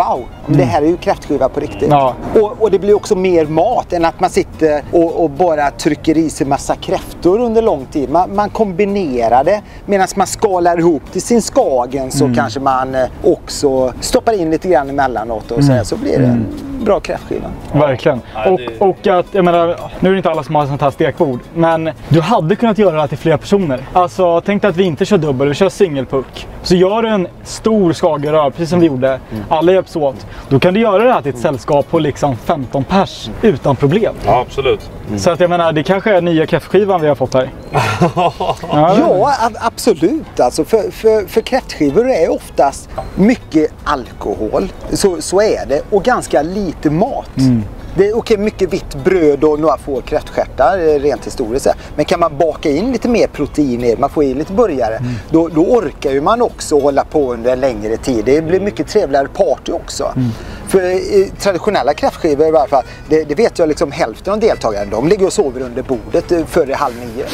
Men det här är ju kräftskiva på riktigt. Ja. Och, och det blir också mer mat än att man sitter och, och bara trycker i sig massa kräftor under lång tid. Man, man kombinerar det medan man skalar ihop till sin skagen, så mm. kanske man också stoppar in lite grann emellanåt och så, här, så blir det en bra kräftskiva. Verkligen. Och, och att, jag menar, nu är det inte alla som har sånt här stekbord, men du hade kunnat göra det här till flera personer. Alltså, tänk dig att vi inte kör dubbel, vi kör singelpuck. Så gör du en stor skagerör, precis som vi gjorde, mm. alla hjälps åt. Då kan du göra det här till ett sällskap på liksom femton pers utan problem. Ja, absolut. Mm. Så att jag menar, det kanske är nya kräftskivan vi har fått här. ja, ja absolut. Alltså, för, för, för kräftskivor är oftast mycket alkohol. Så, så är det. Och ganska lite mat. Mm. Det är okej, mycket vitt bröd och några få kräftstjärtar rent historiskt. Men kan man baka in lite mer protein i, man får in lite burgare, mm. då, då orkar ju man också hålla på under en längre tid. Det blir mycket trevligare party också. Mm. För i traditionella kräftskivor i varje fall, det, det vet jag liksom hälften av deltagarna, de ligger och sover under bordet före halv nio.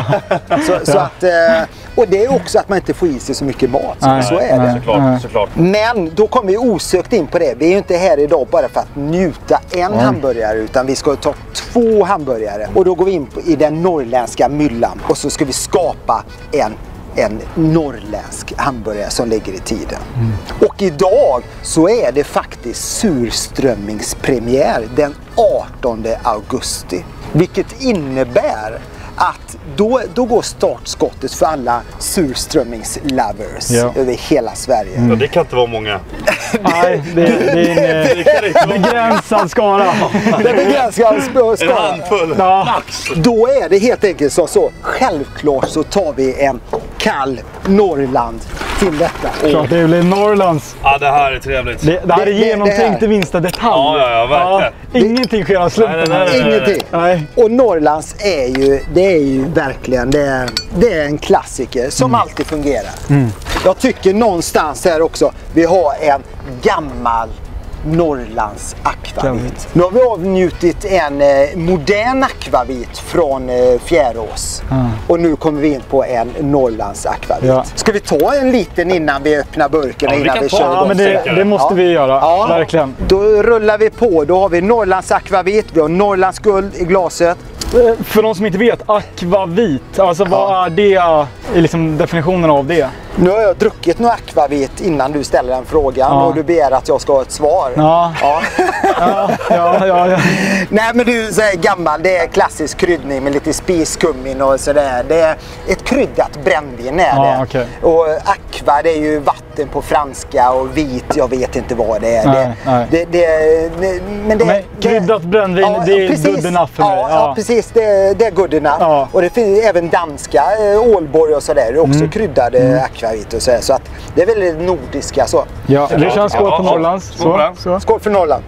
så, så att, och det är också att man inte får i sig så mycket mat. Så, så är det. Såklart, såklart. Men då kommer vi osökt in på det. Vi är ju inte här idag bara för att njuta en mm. hamburgare, utan vi ska ta två hamburgare. Och då går vi in på, i den norrländska myllan, och så ska vi skapa en en norrländsk hamburgare som ligger i tiden. Mm. Och idag så är det faktiskt surströmmingspremiär den artonde augusti. Vilket innebär att då, då går startskottet för alla surströmmingslovers ja. över hela Sverige. Mm. Ja, det kan inte vara många. Nej, det, det är en begränsad skara. Det är begränsad skara. En handfull. Ja. Då är det helt enkelt så, så. Självklart så tar vi en kall Norrland till detta. Klart det blir Norrlands. Ja, det här är trevligt. Det, det här är genomtänkt i minsta detalj. Ja, ja, ja, verkligen. Ja, ingenting sker av slumpen. Nej, nej, nej, nej. Ingenting. Nej. Och Norrlands är ju, det är ju verkligen, det är, det är en klassiker som mm. alltid fungerar. Mm. Jag tycker någonstans här också, vi har en gammal Norrlands akvavit. Nu har vi avnjutit en eh, modern akvavit från eh, Fjärås. Mm. Och nu kommer vi in på en Norrlands akvavit. Ja. Ska vi ta en liten innan vi öppnar burken? Ja, innan vi, vi ta, kör ja, men det, det måste ja. vi göra. Ja. Verkligen. Då rullar vi på. Då har vi Norrlands akvavit, vi har Norrlands guld i glaset. För de som inte vet, akvavit, alltså vad ja. är det, är liksom definitionen av det? Nu har jag druckit något akvavit innan du ställer den frågan ja. och du begär att jag ska ha ett svar. Ja, ja, ja, ja, ja, ja. Nej, men du säger gammal, det är klassisk kryddning med lite spiskummin och sådär. Det är ett kryddat brännvin är ja, det. Okay. Och aqua, det är ju vatten på franska, och vit, jag vet inte vad det är. Nej, det, nej. Det, det, det, men det, men kryddat brännvin, ja, det är precis, good enough för mig. Ja, ja. ja precis, det, det är good enough. Ja. Och det finns även danska, Ålborg och sådär, det är också mm. kryddade mm. akvavit och sådär. Så att det är väldigt nordiska så. Ja, vi kör en skål ja, på Norrlands. Så. Så. Skål för Norrland.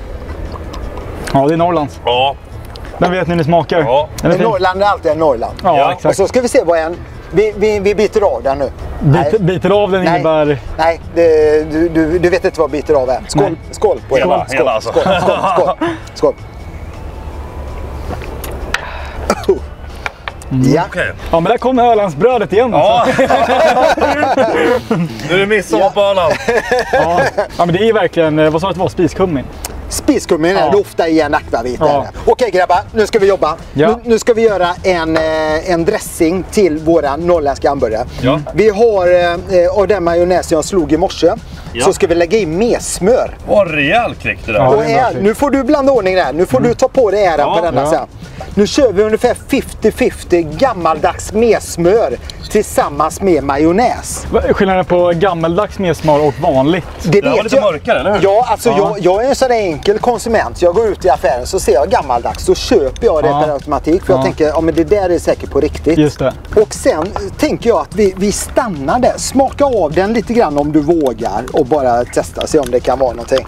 Ja, det är Norrlands. Ja. Den vet ni hur det smakar. Ja. Men Norrland är alltid en Norrland. Ja, ja, exakt. Och så ska vi se vad en... Vi, vi, vi biter av den nu. Bit, biter av den nej, innebär... Nej, det, du, du, du vet inte vad biter av är. Skål, nej. skål på hela, den. Skål, hela alltså. skål, skål, skål, skål. Mm. Ja. Okay. Ja, men där kommer Ölandsbrödet igen. Ja. Nu är det midsommar ja. på Öland. Ja. Ja, men det är verkligen, vad sa du att det var, spiskummin? Spiskummin är ja. det ofta i en akvavit. Ja. Okej grabbar, nu ska vi jobba. Ja. Nu, nu ska vi göra en, en dressing till våra norrländska hamburgare. Ja. Vi har eh, av den majonnäs jag slog i morse. Ja. Så ska vi lägga in mer smör. Åh, rejäl klick det där. Ja, och här, nu får du blanda ordning där. Nu får mm. du ta på dig äran ja, på denna ja. sen. Nu kör vi ungefär femtio femtio gammaldags mesmör tillsammans med majonnäs. Skillnaden på gammaldags mesmör och vanligt? Det, det var lite jag. mörkare, eller hur? Ja, alltså ja. Jag, jag är en sån enkel konsument. Jag går ut i affären så ser jag gammaldags. Så köper jag det ja. per automatik. För ja. jag tänker, ja men det där är säkert på riktigt. Just det. Och sen tänker jag att vi, vi stannar där. Smaka av den lite grann om du vågar. Och bara testa, se om det kan vara någonting.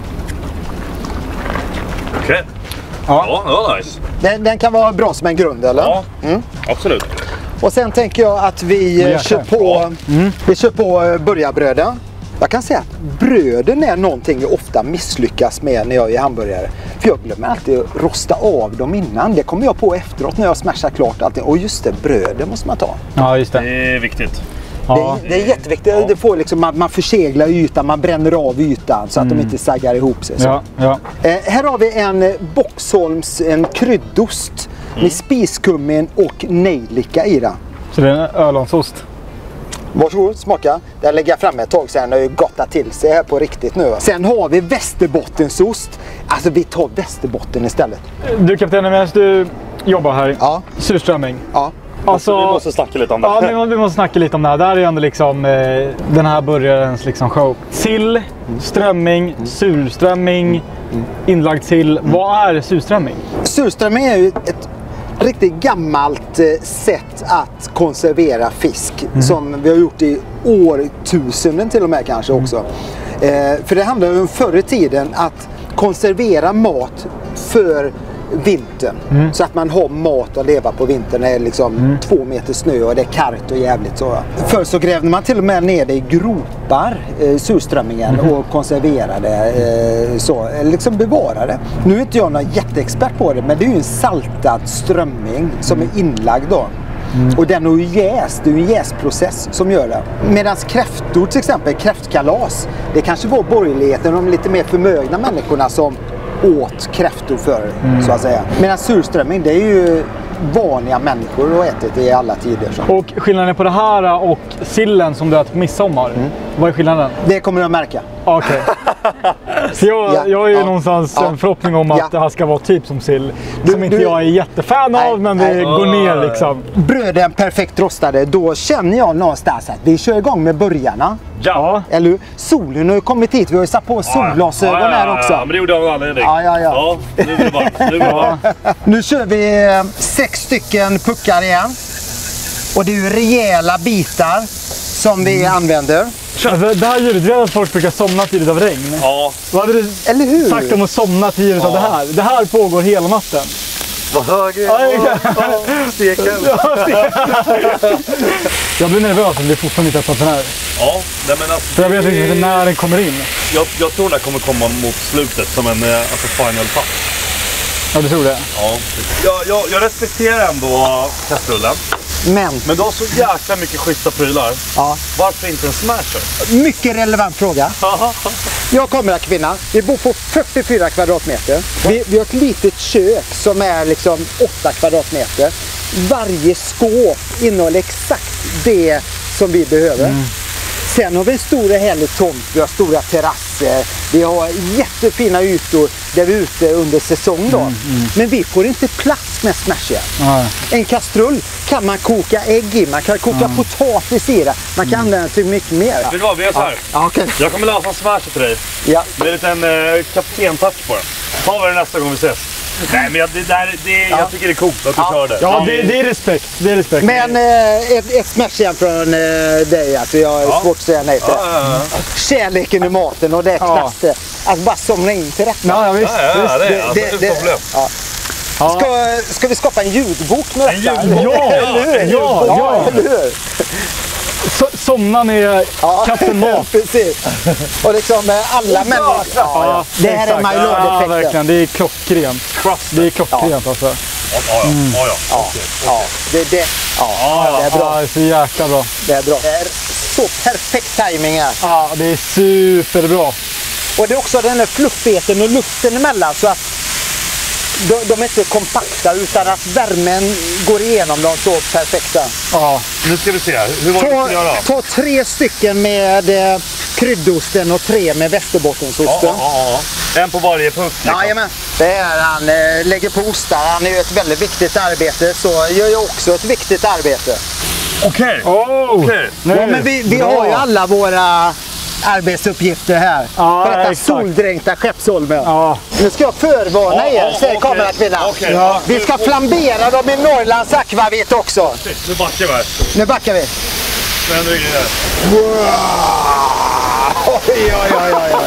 Okej. Okay. Ja. Ja, det var nice. Den, den kan vara bra som en grund, eller? Ja, mm. absolut. Och sen tänker jag att vi jag kör på, mm. vi kör på burgarbröden. Jag kan säga att bröden är någonting jag ofta misslyckas med när jag är hamburgare. För jag glömmer alltid att rosta av dem innan. Det kommer jag på efteråt när jag smashar klart allting. Och just det, bröden måste man ta. Ja, just det. Det är viktigt. Ja. Det, är, det är jätteviktigt. Ja. Det får liksom, man, man förseglar ytan, man bränner av ytan så att mm. de inte saggar ihop sig. Så. Ja, ja. Eh, här har vi en Boxholms en kryddost mm. med spiskummin och nejlika i den. Så det är en Ölandsost? Varsågod, smaka. Den lägger jag framme ett tag sedan. Den har ju gottat till sig här på riktigt nu. Sen har vi Västerbottensost. Alltså vi tar Västerbotten istället. Du kaptenen, medan du jobbar här. Ja. Surströmming. Ja. Alltså, vi måste snacka lite om det. Ja, vi måste, vi måste snacka lite om det här. Det här är ändå liksom eh, den här burgarens liksom show. Sill, strömming, mm. surströmming, mm. inlagd sill. Mm. Vad är surströmming? Surströmming är ju ett riktigt gammalt eh, sätt att konservera fisk. Mm. Som vi har gjort i årtusenden till och med kanske också. Mm. Eh, för det handlar ju om förr i tiden att konservera mat för vintern. Mm. Så att man har mat att leva på vintern när det är liksom mm. två meter snö och det är kargt och jävligt så. Förr så grävde man till och med ner det i gropar, eh, surströmmingen, mm. och konserverade eh, så, liksom bevarade. Nu är inte jag någon jätteexpert på det, men det är ju en saltad strömming som är inlagd då. Mm. Och den är ju jäst, det är ju en jäsprocess som gör det. Medan kräftor till exempel, kräftkalas, det kanske var borgerligheten, de lite mer förmögna människorna som åt kräftor för mm. så att säga. Medan surströmming, det är ju vanliga människor och ätit i alla tider. Så. Och skillnaden på det här och sillen som du äter på midsommar, mm. vad är skillnaden? Det kommer du att märka. Okej. Okay. Så jag, ja, jag är ju ja, någonstans ja, en förhoppning om att ja. det här ska vara typ som sill. Du, som inte du, jag är jättefan nej, av, men nej. det går ner liksom. Bröden perfekt rostade, då känner jag någonstans att vi kör igång med börjarna. Ja. Eller hur? Solen har ju kommit hit, vi har ju satt på solglasögon ja, ja, ja, här också. Ja, men det gjorde jag av anledning. Ja, ja, ja. ja nu är det bara. Nu, är det bara. Nu kör vi sex stycken puckar igen. Och det är ju rejäla bitar som vi mm. använder. Alltså, det här ljudet, vi har att folk brukar somna tidigt av regn. Ja. Vad hade du Eller hur? sagt om att somna till ljudet ja. av det här? Det här pågår hela natten. Vad höger jag steken. Jag blir nervös om det är fortfarande inte öppnat den här. Ja, nej men alltså, för jag vet inte när den kommer in. Jag, jag tror den kommer komma mot slutet som en alltså final touch. Ja, du tror det? Ja. Jag, jag, jag respekterar ändå kastrullen. Men. Men du har så jäkla mycket schyssta prylar. Ja. Varför inte en smasher? Mycket relevant fråga. Jag kommer här kvinna. Vi bor på fyrtiofyra kvadratmeter. Vi, vi har ett litet kök som är liksom åtta kvadratmeter. Varje skåp innehåller exakt det som vi behöver. Mm. Sen har vi en stor härlig tomt, vi har stora terrasser, vi har jättefina ytor där vi är ute under säsong då. Mm, mm. Men vi får inte plats med smasher. Mm. En kastrull kan man koka ägg i, man kan koka mm. potatis i det, man kan mm. använda till mycket mer. Vet du vad, vi gör så här. Ja, okay. Jag kommer lösa en smasher till dig. Ja. Med en liten eh, kaptentouch på den. Ta vi det nästa gång vi ses. Nej, men jag, det där, det, ja. jag tycker det är coolt att du ja. kör det. Ja, det, det är respekt. Det är respekt. Men eh, ett, ett smash igen från eh, dig, alltså jag har ja. svårt att säga nej till. Ja, ja, ja. Kärleken i maten och det är knappt ja. att bara somna in till detta. Ja, ja, visst. Ja, ja, det är alltså, det, det, det, ja. Ska, ska vi skapa en ljudbok med en detta? Ljudbok? Ja, eller hur? Ja, ja, ja, eller hur? So somna med ja, Kapten Mat. Precis. Och liksom alla människor. Ja, ja. Det här är my lord-effekten. Ja, verkligen. Det är klockrent. Det är klockrent ja. alltså. Ja, ja, mm. ja, ja. ja. Okay. ja. Det, det, ja. Ja, det är bra. Ja, det är så jäkla bra. Det är bra. Det är så perfekt timing här. Ja, det är superbra. Och det är också den här fluffigheten och luften emellan så att de, de är inte kompakta utan att värmen går igenom dem så perfekta. Ja. Nu ska vi se. Hur var det att göra? Ta tre stycken med eh, kryddosten och tre med västerbottensosten. Ja, ja, ja. En på varje punkt. Liksom. Jajamän. Det är han eh, lägger på ostar. Han är ju ett väldigt viktigt arbete så gör jag också ett viktigt arbete. Okej. Okay. Oh. Okay. Ja, men vi, vi har ju alla våra arbetsuppgifter här. Ja, på detta exakt. soldränkta Skeppsholmen. Ja. Nu ska jag förvarna ja, er, säger okay. kamerakvinnan. Okay. Ja. Vi ska flambera dem i Norrlands akvavit också. Nu backar vi. Nu backar vi. Nu är det wow. Oj, oj, oj, oj.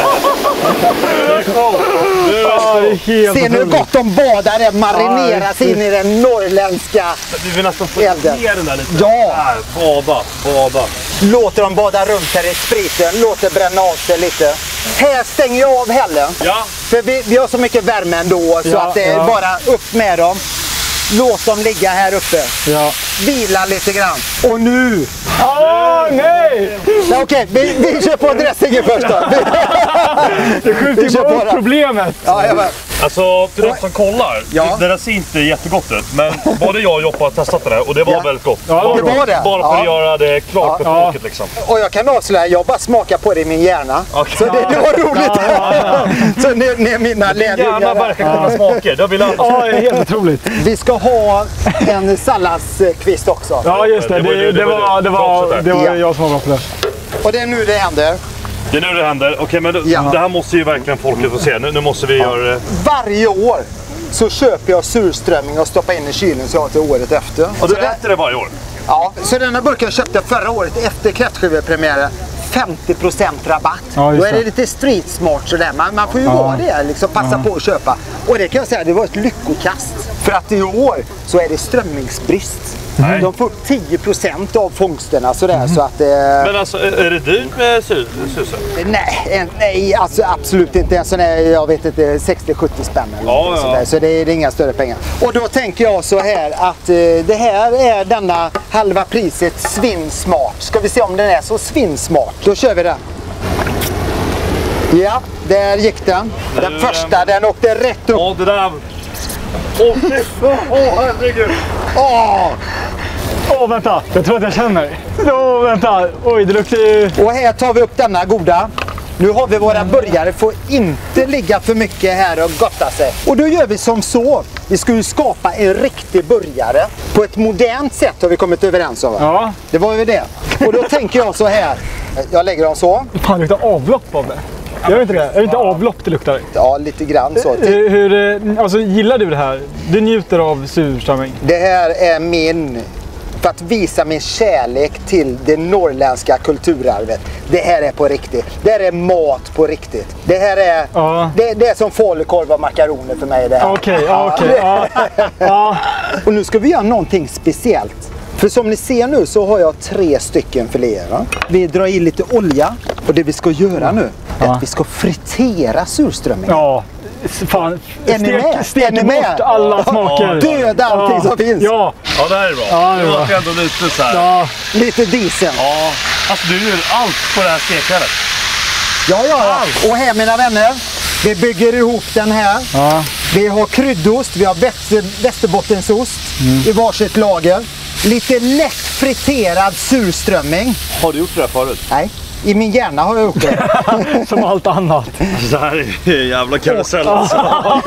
Se nu gott de badar där, marineras in i den norrländska vi vill nästan få ner den där lite. Ja. Här, bada, bada. Låter dem bada runt här i spriten, låter bränna av sig lite. Här stänger jag av hällen. Ja. För vi, vi har så mycket värme ändå så ja, att det är ja. bara upp med dem. Låt dem ligga här uppe. Ja. Vila lite grann. Och nu! Åh, nej! Nej, okej, vi, vi kör på dressingen först då. Det skjuter ju bara upp problemet. Ja, jag bara. Alltså, till de som kollar, Ja. det där ser inte jättegott ut. Men både jag och Joppa har testat det här och det var Ja. väldigt gott. Ja, bara, det var det. bara för att Ja. göra det klart för Ja. folket liksom. Och jag kan avslöja, jag bara smakar på det i min hjärna. Okej. Så det, det var roligt. Så ni, ni är mina Gärna lärjungar. verkar kunna smaker, det har vi lärt oss. Ja, det är helt otroligt. Vi ska ha en salladskvist också. Ja, just det. Det var Det, det- det, var, det, var, det var Ja. jag som var bra på det. Och det är nu det händer. Det är nu det händer. Okej, men det, Ja. det här måste ju verkligen folket få se. Nu, nu måste vi göra det. Varje år så köper jag surströmming och stoppar in i kylen så jag har till året efter. Och Så du det- äter det varje år? Ja, så denna burken jag köpte förra året efter kräftskivepremiären. femtio procent rabatt. Ja, just Då är det det. lite street smart sådär. Man, man får ju vara det, liksom passa på att köpa. Och det kan jag säga, det var ett lyckokast. För att i år så är det strömmingsbrist. Nej. De får tio procent av fångsterna sådär så att... Eh, Men alltså, är är det dyrt med su- susen? nej, en, nej alltså absolut inte. En sån här, jag vet inte, sextio sjuttio spänn eller Ja, någonting ja. sådär. Så det är, det är inga större pengar. Och då tänker jag så här att eh, det här är denna halva priset svinsmart. Ska vi se om den är så svinsmart. Då kör vi den. Ja, där gick den. Den Nu, första, den åkte rätt upp. Ja, det där... Åh, fy fan! Åh, herregud! Åh! Åh, vänta. Jag tror att jag känner. Åh, vänta. Oj, det luktar ju... Och här tar vi upp denna goda. Nu har vi våra burgare, får inte ligga för mycket här och gotta sig. Och då gör vi som så. Vi ska ju skapa en riktig burgare. På ett modernt sätt har vi kommit överens om. Va? Ja. Det var ju det. Och då tänker jag så här. Jag lägger dem så. Fan, det luktar avlopp av det. Gör det inte det? Är det inte avlopp det luktar? Ja, lite grann så. Hur, hur, eh, alltså, gillar du det här? Du njuter av surströmming? Det här är min... För att visa min kärlek till det norrländska kulturarvet. Det här är på riktigt. Det här är mat på riktigt. Det här är, Ja. det, det är som falukorv och makaroner för mig. Det här. Okej, ja, okej. Ja. Ja. Och nu ska vi göra någonting speciellt. För som ni ser nu så har jag tre stycken filéer. Va? Vi drar i lite olja. Och det vi ska göra nu är Ja. att vi ska fritera surströmmingen. Ja. Fan. Är ni med? Är Stek ni bort med? alla smaker. Döda allting Ja. som finns. Ja. Ja, det här är bra. Ja, det är det bra. låter ändå lite så här. Ja. Lite diesel. Ja. Alltså, du gör allt på det här stekstället. Ja, ja, ja. Och här mina vänner, vi bygger ihop den här. Ja. Vi har kryddost, vi har väster, västerbottensost Mm. i varsitt lager. Lite lätt friterad surströmming. Har du gjort det här förut? Nej, i min hjärna har jag gjort det. Som allt annat. Det här är en jävla karusell alltså.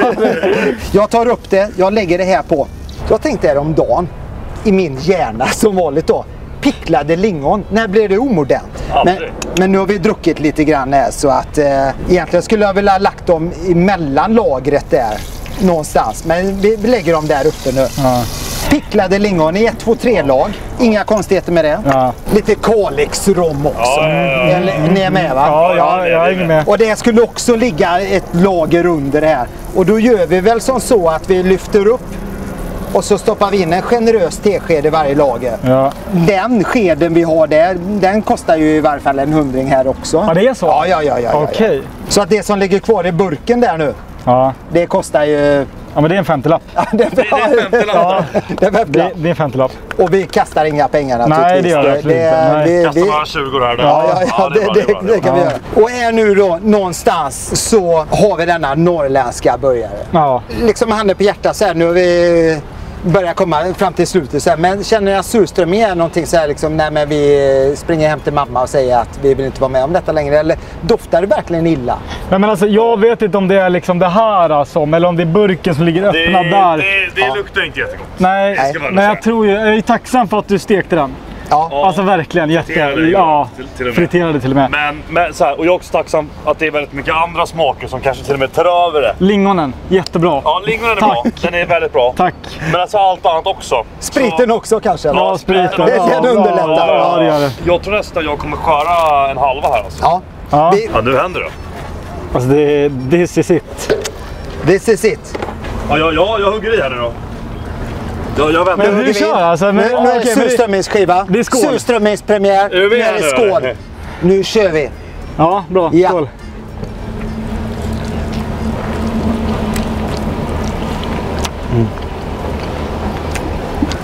Jag tar upp det, jag lägger det här på. Jag tänkte här om dagen, i min hjärna som vanligt då. Picklade lingon, när blev det omodernt? Men, Aldrig. men nu har vi druckit lite grann här så att eh, egentligen skulle jag vilja ha lagt dem emellan lagret där. Någonstans, men vi, vi lägger dem där uppe nu. Ja. Picklade lingon i ett, två, tre lag. Inga konstigheter med det. Ja. Lite Kalix-rom också. Ja, ja, ja. Eller, ni är med va? Ja, ja, jag hänger med. Och det skulle också ligga ett lager under det här. Och då gör vi väl som så att vi lyfter upp och så stoppar vi in en generös tesked i varje lager. Ja. Den skeden vi har där, den kostar ju i varje fall en hundring här också. Ja, det är så? Ja, ja, ja. ja, ja, Okej. ja. Så att det som ligger kvar i burken där nu, Ja. det kostar ju... Ja, men det är en femtiolapp. det är Det är femtiolapp. Ja. det är femtiolapp. Det, det är en femtiolapp. Och vi kastar inga pengar Nej, naturligtvis. det gör vi verkligen inte. Nej. vi, Kasta vi, några tjugo här. Där. Ja, ja, ja, det, är bra, det, är bra, det, det kan vi Ja. göra. Och här nu då, någonstans så har vi denna norrländska burgare. Ja. Liksom handen på hjärtat så här, nu har vi börjar komma fram till slutet så här. Men känner jag surströmming är någonting så här liksom, nej men vi springer hem till mamma och säger att vi vill inte vara med om detta längre, eller doftar det verkligen illa? Nej, men alltså, jag vet inte om det är liksom det här alltså, eller om det är burken som ligger Det, öppnad där. det, det luktar inte jättegott. Nej, Nej. ska man men säga. jag tror ju, jag är tacksam för att du stekte den. Ja. Alltså verkligen, jätte... Friterade, Ja, till- till och med. friterade till och med. Men, men så här, och jag är också tacksam att det är väldigt mycket andra smaker som kanske till och med tar över det. Lingonen, jättebra. Ja, lingonen är bra. Tack. Den är väldigt bra. Tack. Men alltså allt annat också. Spriten Så, också kanske? eller? Ja, spriten. Det- det Ja, underlättar. Ja, ja, det gör det. Jag tror nästan jag kommer skära en halva här alltså. Ja. Ja. Vi, Ja, nu händer det. Alltså det, this is it. this is it. Ja, jag, jag, jag hugger i här nu då. Jag, jag väntar. Men hugger vi vi kör in. alltså. Men, Nu, nu är det okej, men- surströmmingsskiva. Det är skål. Surströmmingspremiär. Är vi Nu är här det nu, skål. eller? Nu kör vi. Ja, bra. Ja. Skål.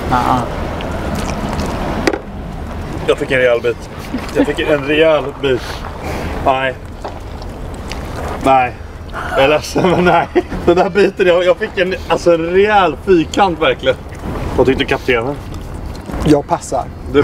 Ah. Jag fick en rejäl bit. Jag fick en rejäl bit. Nej. Nej. Jag är ledsen, men nej. Den där biten, jag, jag fick en, alltså en rejäl fyrkant verkligen. Vad tyckte kaptenen? Jag passar. Du...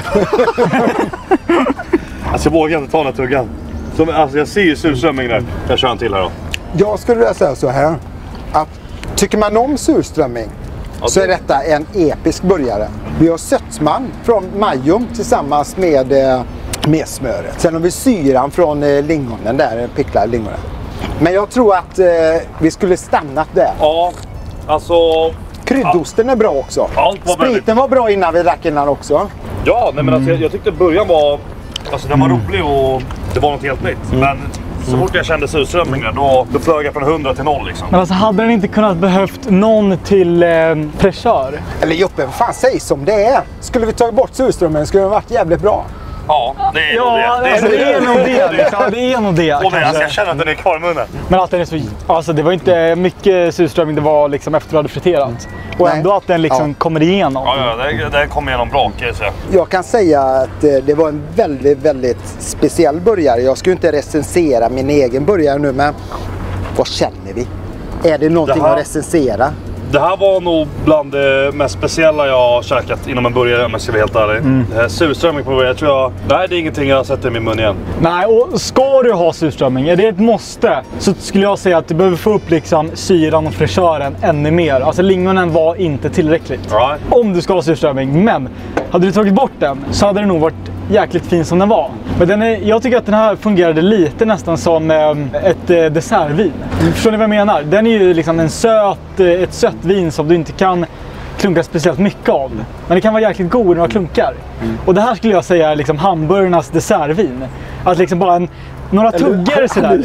alltså jag vågar inte ta den här tuggan. Som, alltså jag ser ju surströmming där. Jag kör en till här då. Jag skulle vilja säga så här. Att tycker man om surströmming ja, så är detta en episk burgare. Vi har sötman från majom tillsammans med, med smöret. Sen har vi syran från lingonen där, picklade lingonen. Men jag tror att eh, vi skulle stannat där. Ja, alltså... Kryddosten är bra också. Allt var Spriten väldigt... var bra innan vi drack innan också. Ja, nej, men alltså, jag, jag tyckte början var... Alltså den var mm. rolig och det var något helt nytt. Mm. Men så fort jag kände surströmmingen då, då flög jag från hundra till noll liksom. Men alltså hade den inte kunnat behövt någon till eh, fräschör? Eller Joppe, vad fan säg som det är. Skulle vi ta bort surströmmingen skulle det varit jävligt bra. Ja, det är ja, nog det. Det är, alltså, det. Det är nog det. Liksom. Det är nog det. Och men, alltså, jag känner att den är kvar i munnen. Men att den är så... Alltså det var inte mycket surströmming det var liksom efter du hade friterat. Och Nej. ändå att den liksom ja. kommer igenom. Ja, ja den, den kommer igenom bra kan jag säga. Jag kan säga att det var en väldigt, väldigt speciell burgare. Jag skulle inte recensera min egen burgare nu, men vad känner vi? Är det någonting det här... att recensera? Det här var nog bland det mest speciella jag har käkat inom en burgare om jag ska vara helt ärlig. Mm. Surströmming på burgare tror jag... Nej, det är ingenting jag har sett i min mun igen. Nej, och ska du ha surströmming, är det ett måste, så skulle jag säga att du behöver få upp liksom syran och fräschören ännu mer. Alltså lingonen var inte tillräckligt. Right. Om du ska ha surströmming. Men hade du tagit bort den så hade det nog varit jäkligt fin som den var. Men den är, jag tycker att den här fungerade lite nästan som eh, ett eh, dessertvin. Förstår ni vad jag menar? Den är ju liksom en söt, eh, ett sött vin som du inte kan klunka speciellt mycket av. Men det kan vara jäkligt god när man klunkar. Mm. Och det här skulle jag säga är liksom hamburgarnas dessertvin. Att liksom bara en, några tuggor sådär.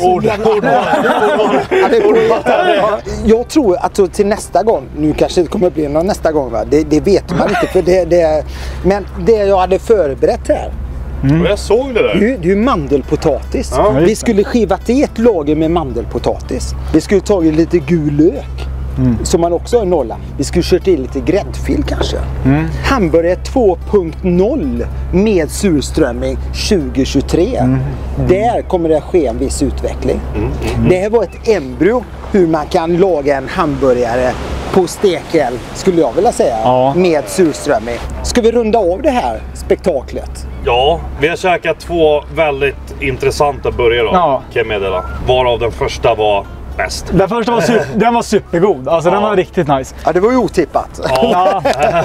Jag tror att till nästa gång, nu kanske det kommer att bli någon nästa gång va? Det, det vet man inte för det, det, men det jag hade förberett här. Mm. Jag såg det där. Det är ju mandelpotatis. Ja, vi skulle skiva till ett lager med mandelpotatis. Vi skulle tagit lite gul lök. Mm. Som man också har i Norrland. Vi skulle kört i lite gräddfil kanske. Mm. Hamburgare två punkt noll med surströmming tjugo tjugotre. Mm. Där kommer det ske en viss utveckling. Mm. Mm. Det här var ett embryo hur man kan laga en hamburgare på stekel, skulle jag vilja säga, ja. Med surströmming. Ska vi runda av det här spektaklet? Ja, vi har käkat två väldigt intressanta burgare då, ja. Kan jag meddela. Varav den första var bäst. Den första var, super, den var supergod. Alltså ja. Den var riktigt nice. Ja, det var ju otippat. Ja.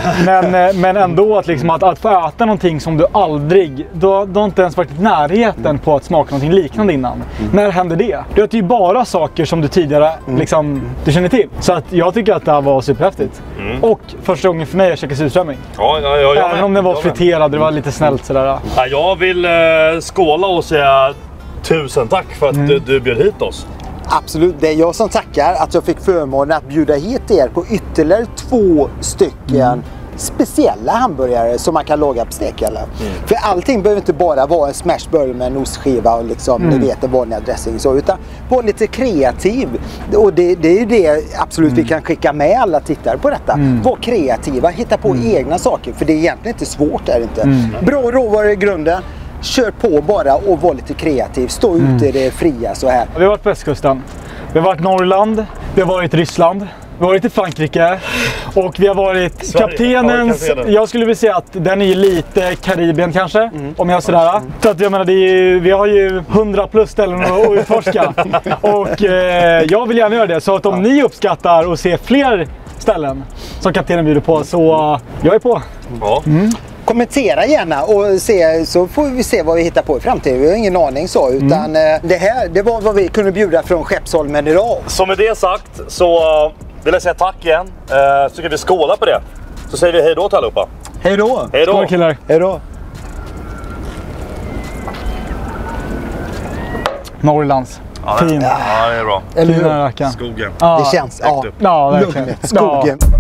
men, men ändå att, liksom att, att få äta någonting som du aldrig... Du har, du har inte ens varit i närheten mm. på att smaka någonting liknande innan. Mm. När hände det? Du äter ju bara saker som du tidigare mm. liksom, du känner till. Så att jag tycker att det här var superhäftigt. Mm. Och första gången för mig att käka surströmming. Ja, ja, ja, Även om den var friterad, det var lite snällt sådär. Ja, jag vill eh, skåla och säga tusen tack för att mm. du, du bjöd hit oss. Absolut, det är jag som tackar att jag fick förmånen att bjuda hit er på ytterligare två stycken mm. speciella hamburgare som man kan laga på stekel. Mm. För allting behöver inte bara vara en smashburger med en ostskiva och liksom, mm. ni vet, en vanlig dressing så, utan vara lite kreativ. Och det, det är ju det absolut mm. vi kan skicka med alla tittare på detta. Mm. Var kreativa, hitta på mm. egna saker, för det är egentligen inte svårt, är det inte. Mm. Bra råvaror i grunden. Kör på bara och var lite kreativ. Stå mm. ute i det fria så här. Vi har varit på västkusten. Vi har varit Norrland. Vi har varit i Ryssland. Vi har varit i Frankrike. Och vi har varit Sverige. Kaptenens... Ja, jag skulle vilja säga att den är lite Karibien kanske. Mm. Om jag sådär. Mm. Så att jag menar, det är, vi har ju hundra plus ställen att utforska. Och eh, jag vill gärna göra det. Så att om ja. Ni uppskattar och ser fler ställen som kaptenen bjuder på, så jag är på. Ja. Mm. Kommentera gärna och se, så får vi se vad vi hittar på i framtiden. Vi har ingen aning så, utan mm. det här, det var vad vi kunde bjuda från Skeppsholmen idag. Så med det sagt så vill jag säga tack igen. Så ska vi skåla på det. Så säger vi hej då till allihopa. Hej då! Hej då! Skål killar! Hej då! Norrlands. Ja, fin. Ja, det är bra. Fina rackaren. Skogen. Ja. Det känns, ja. Ja, verkligen. Lugnet, skogen. Ja.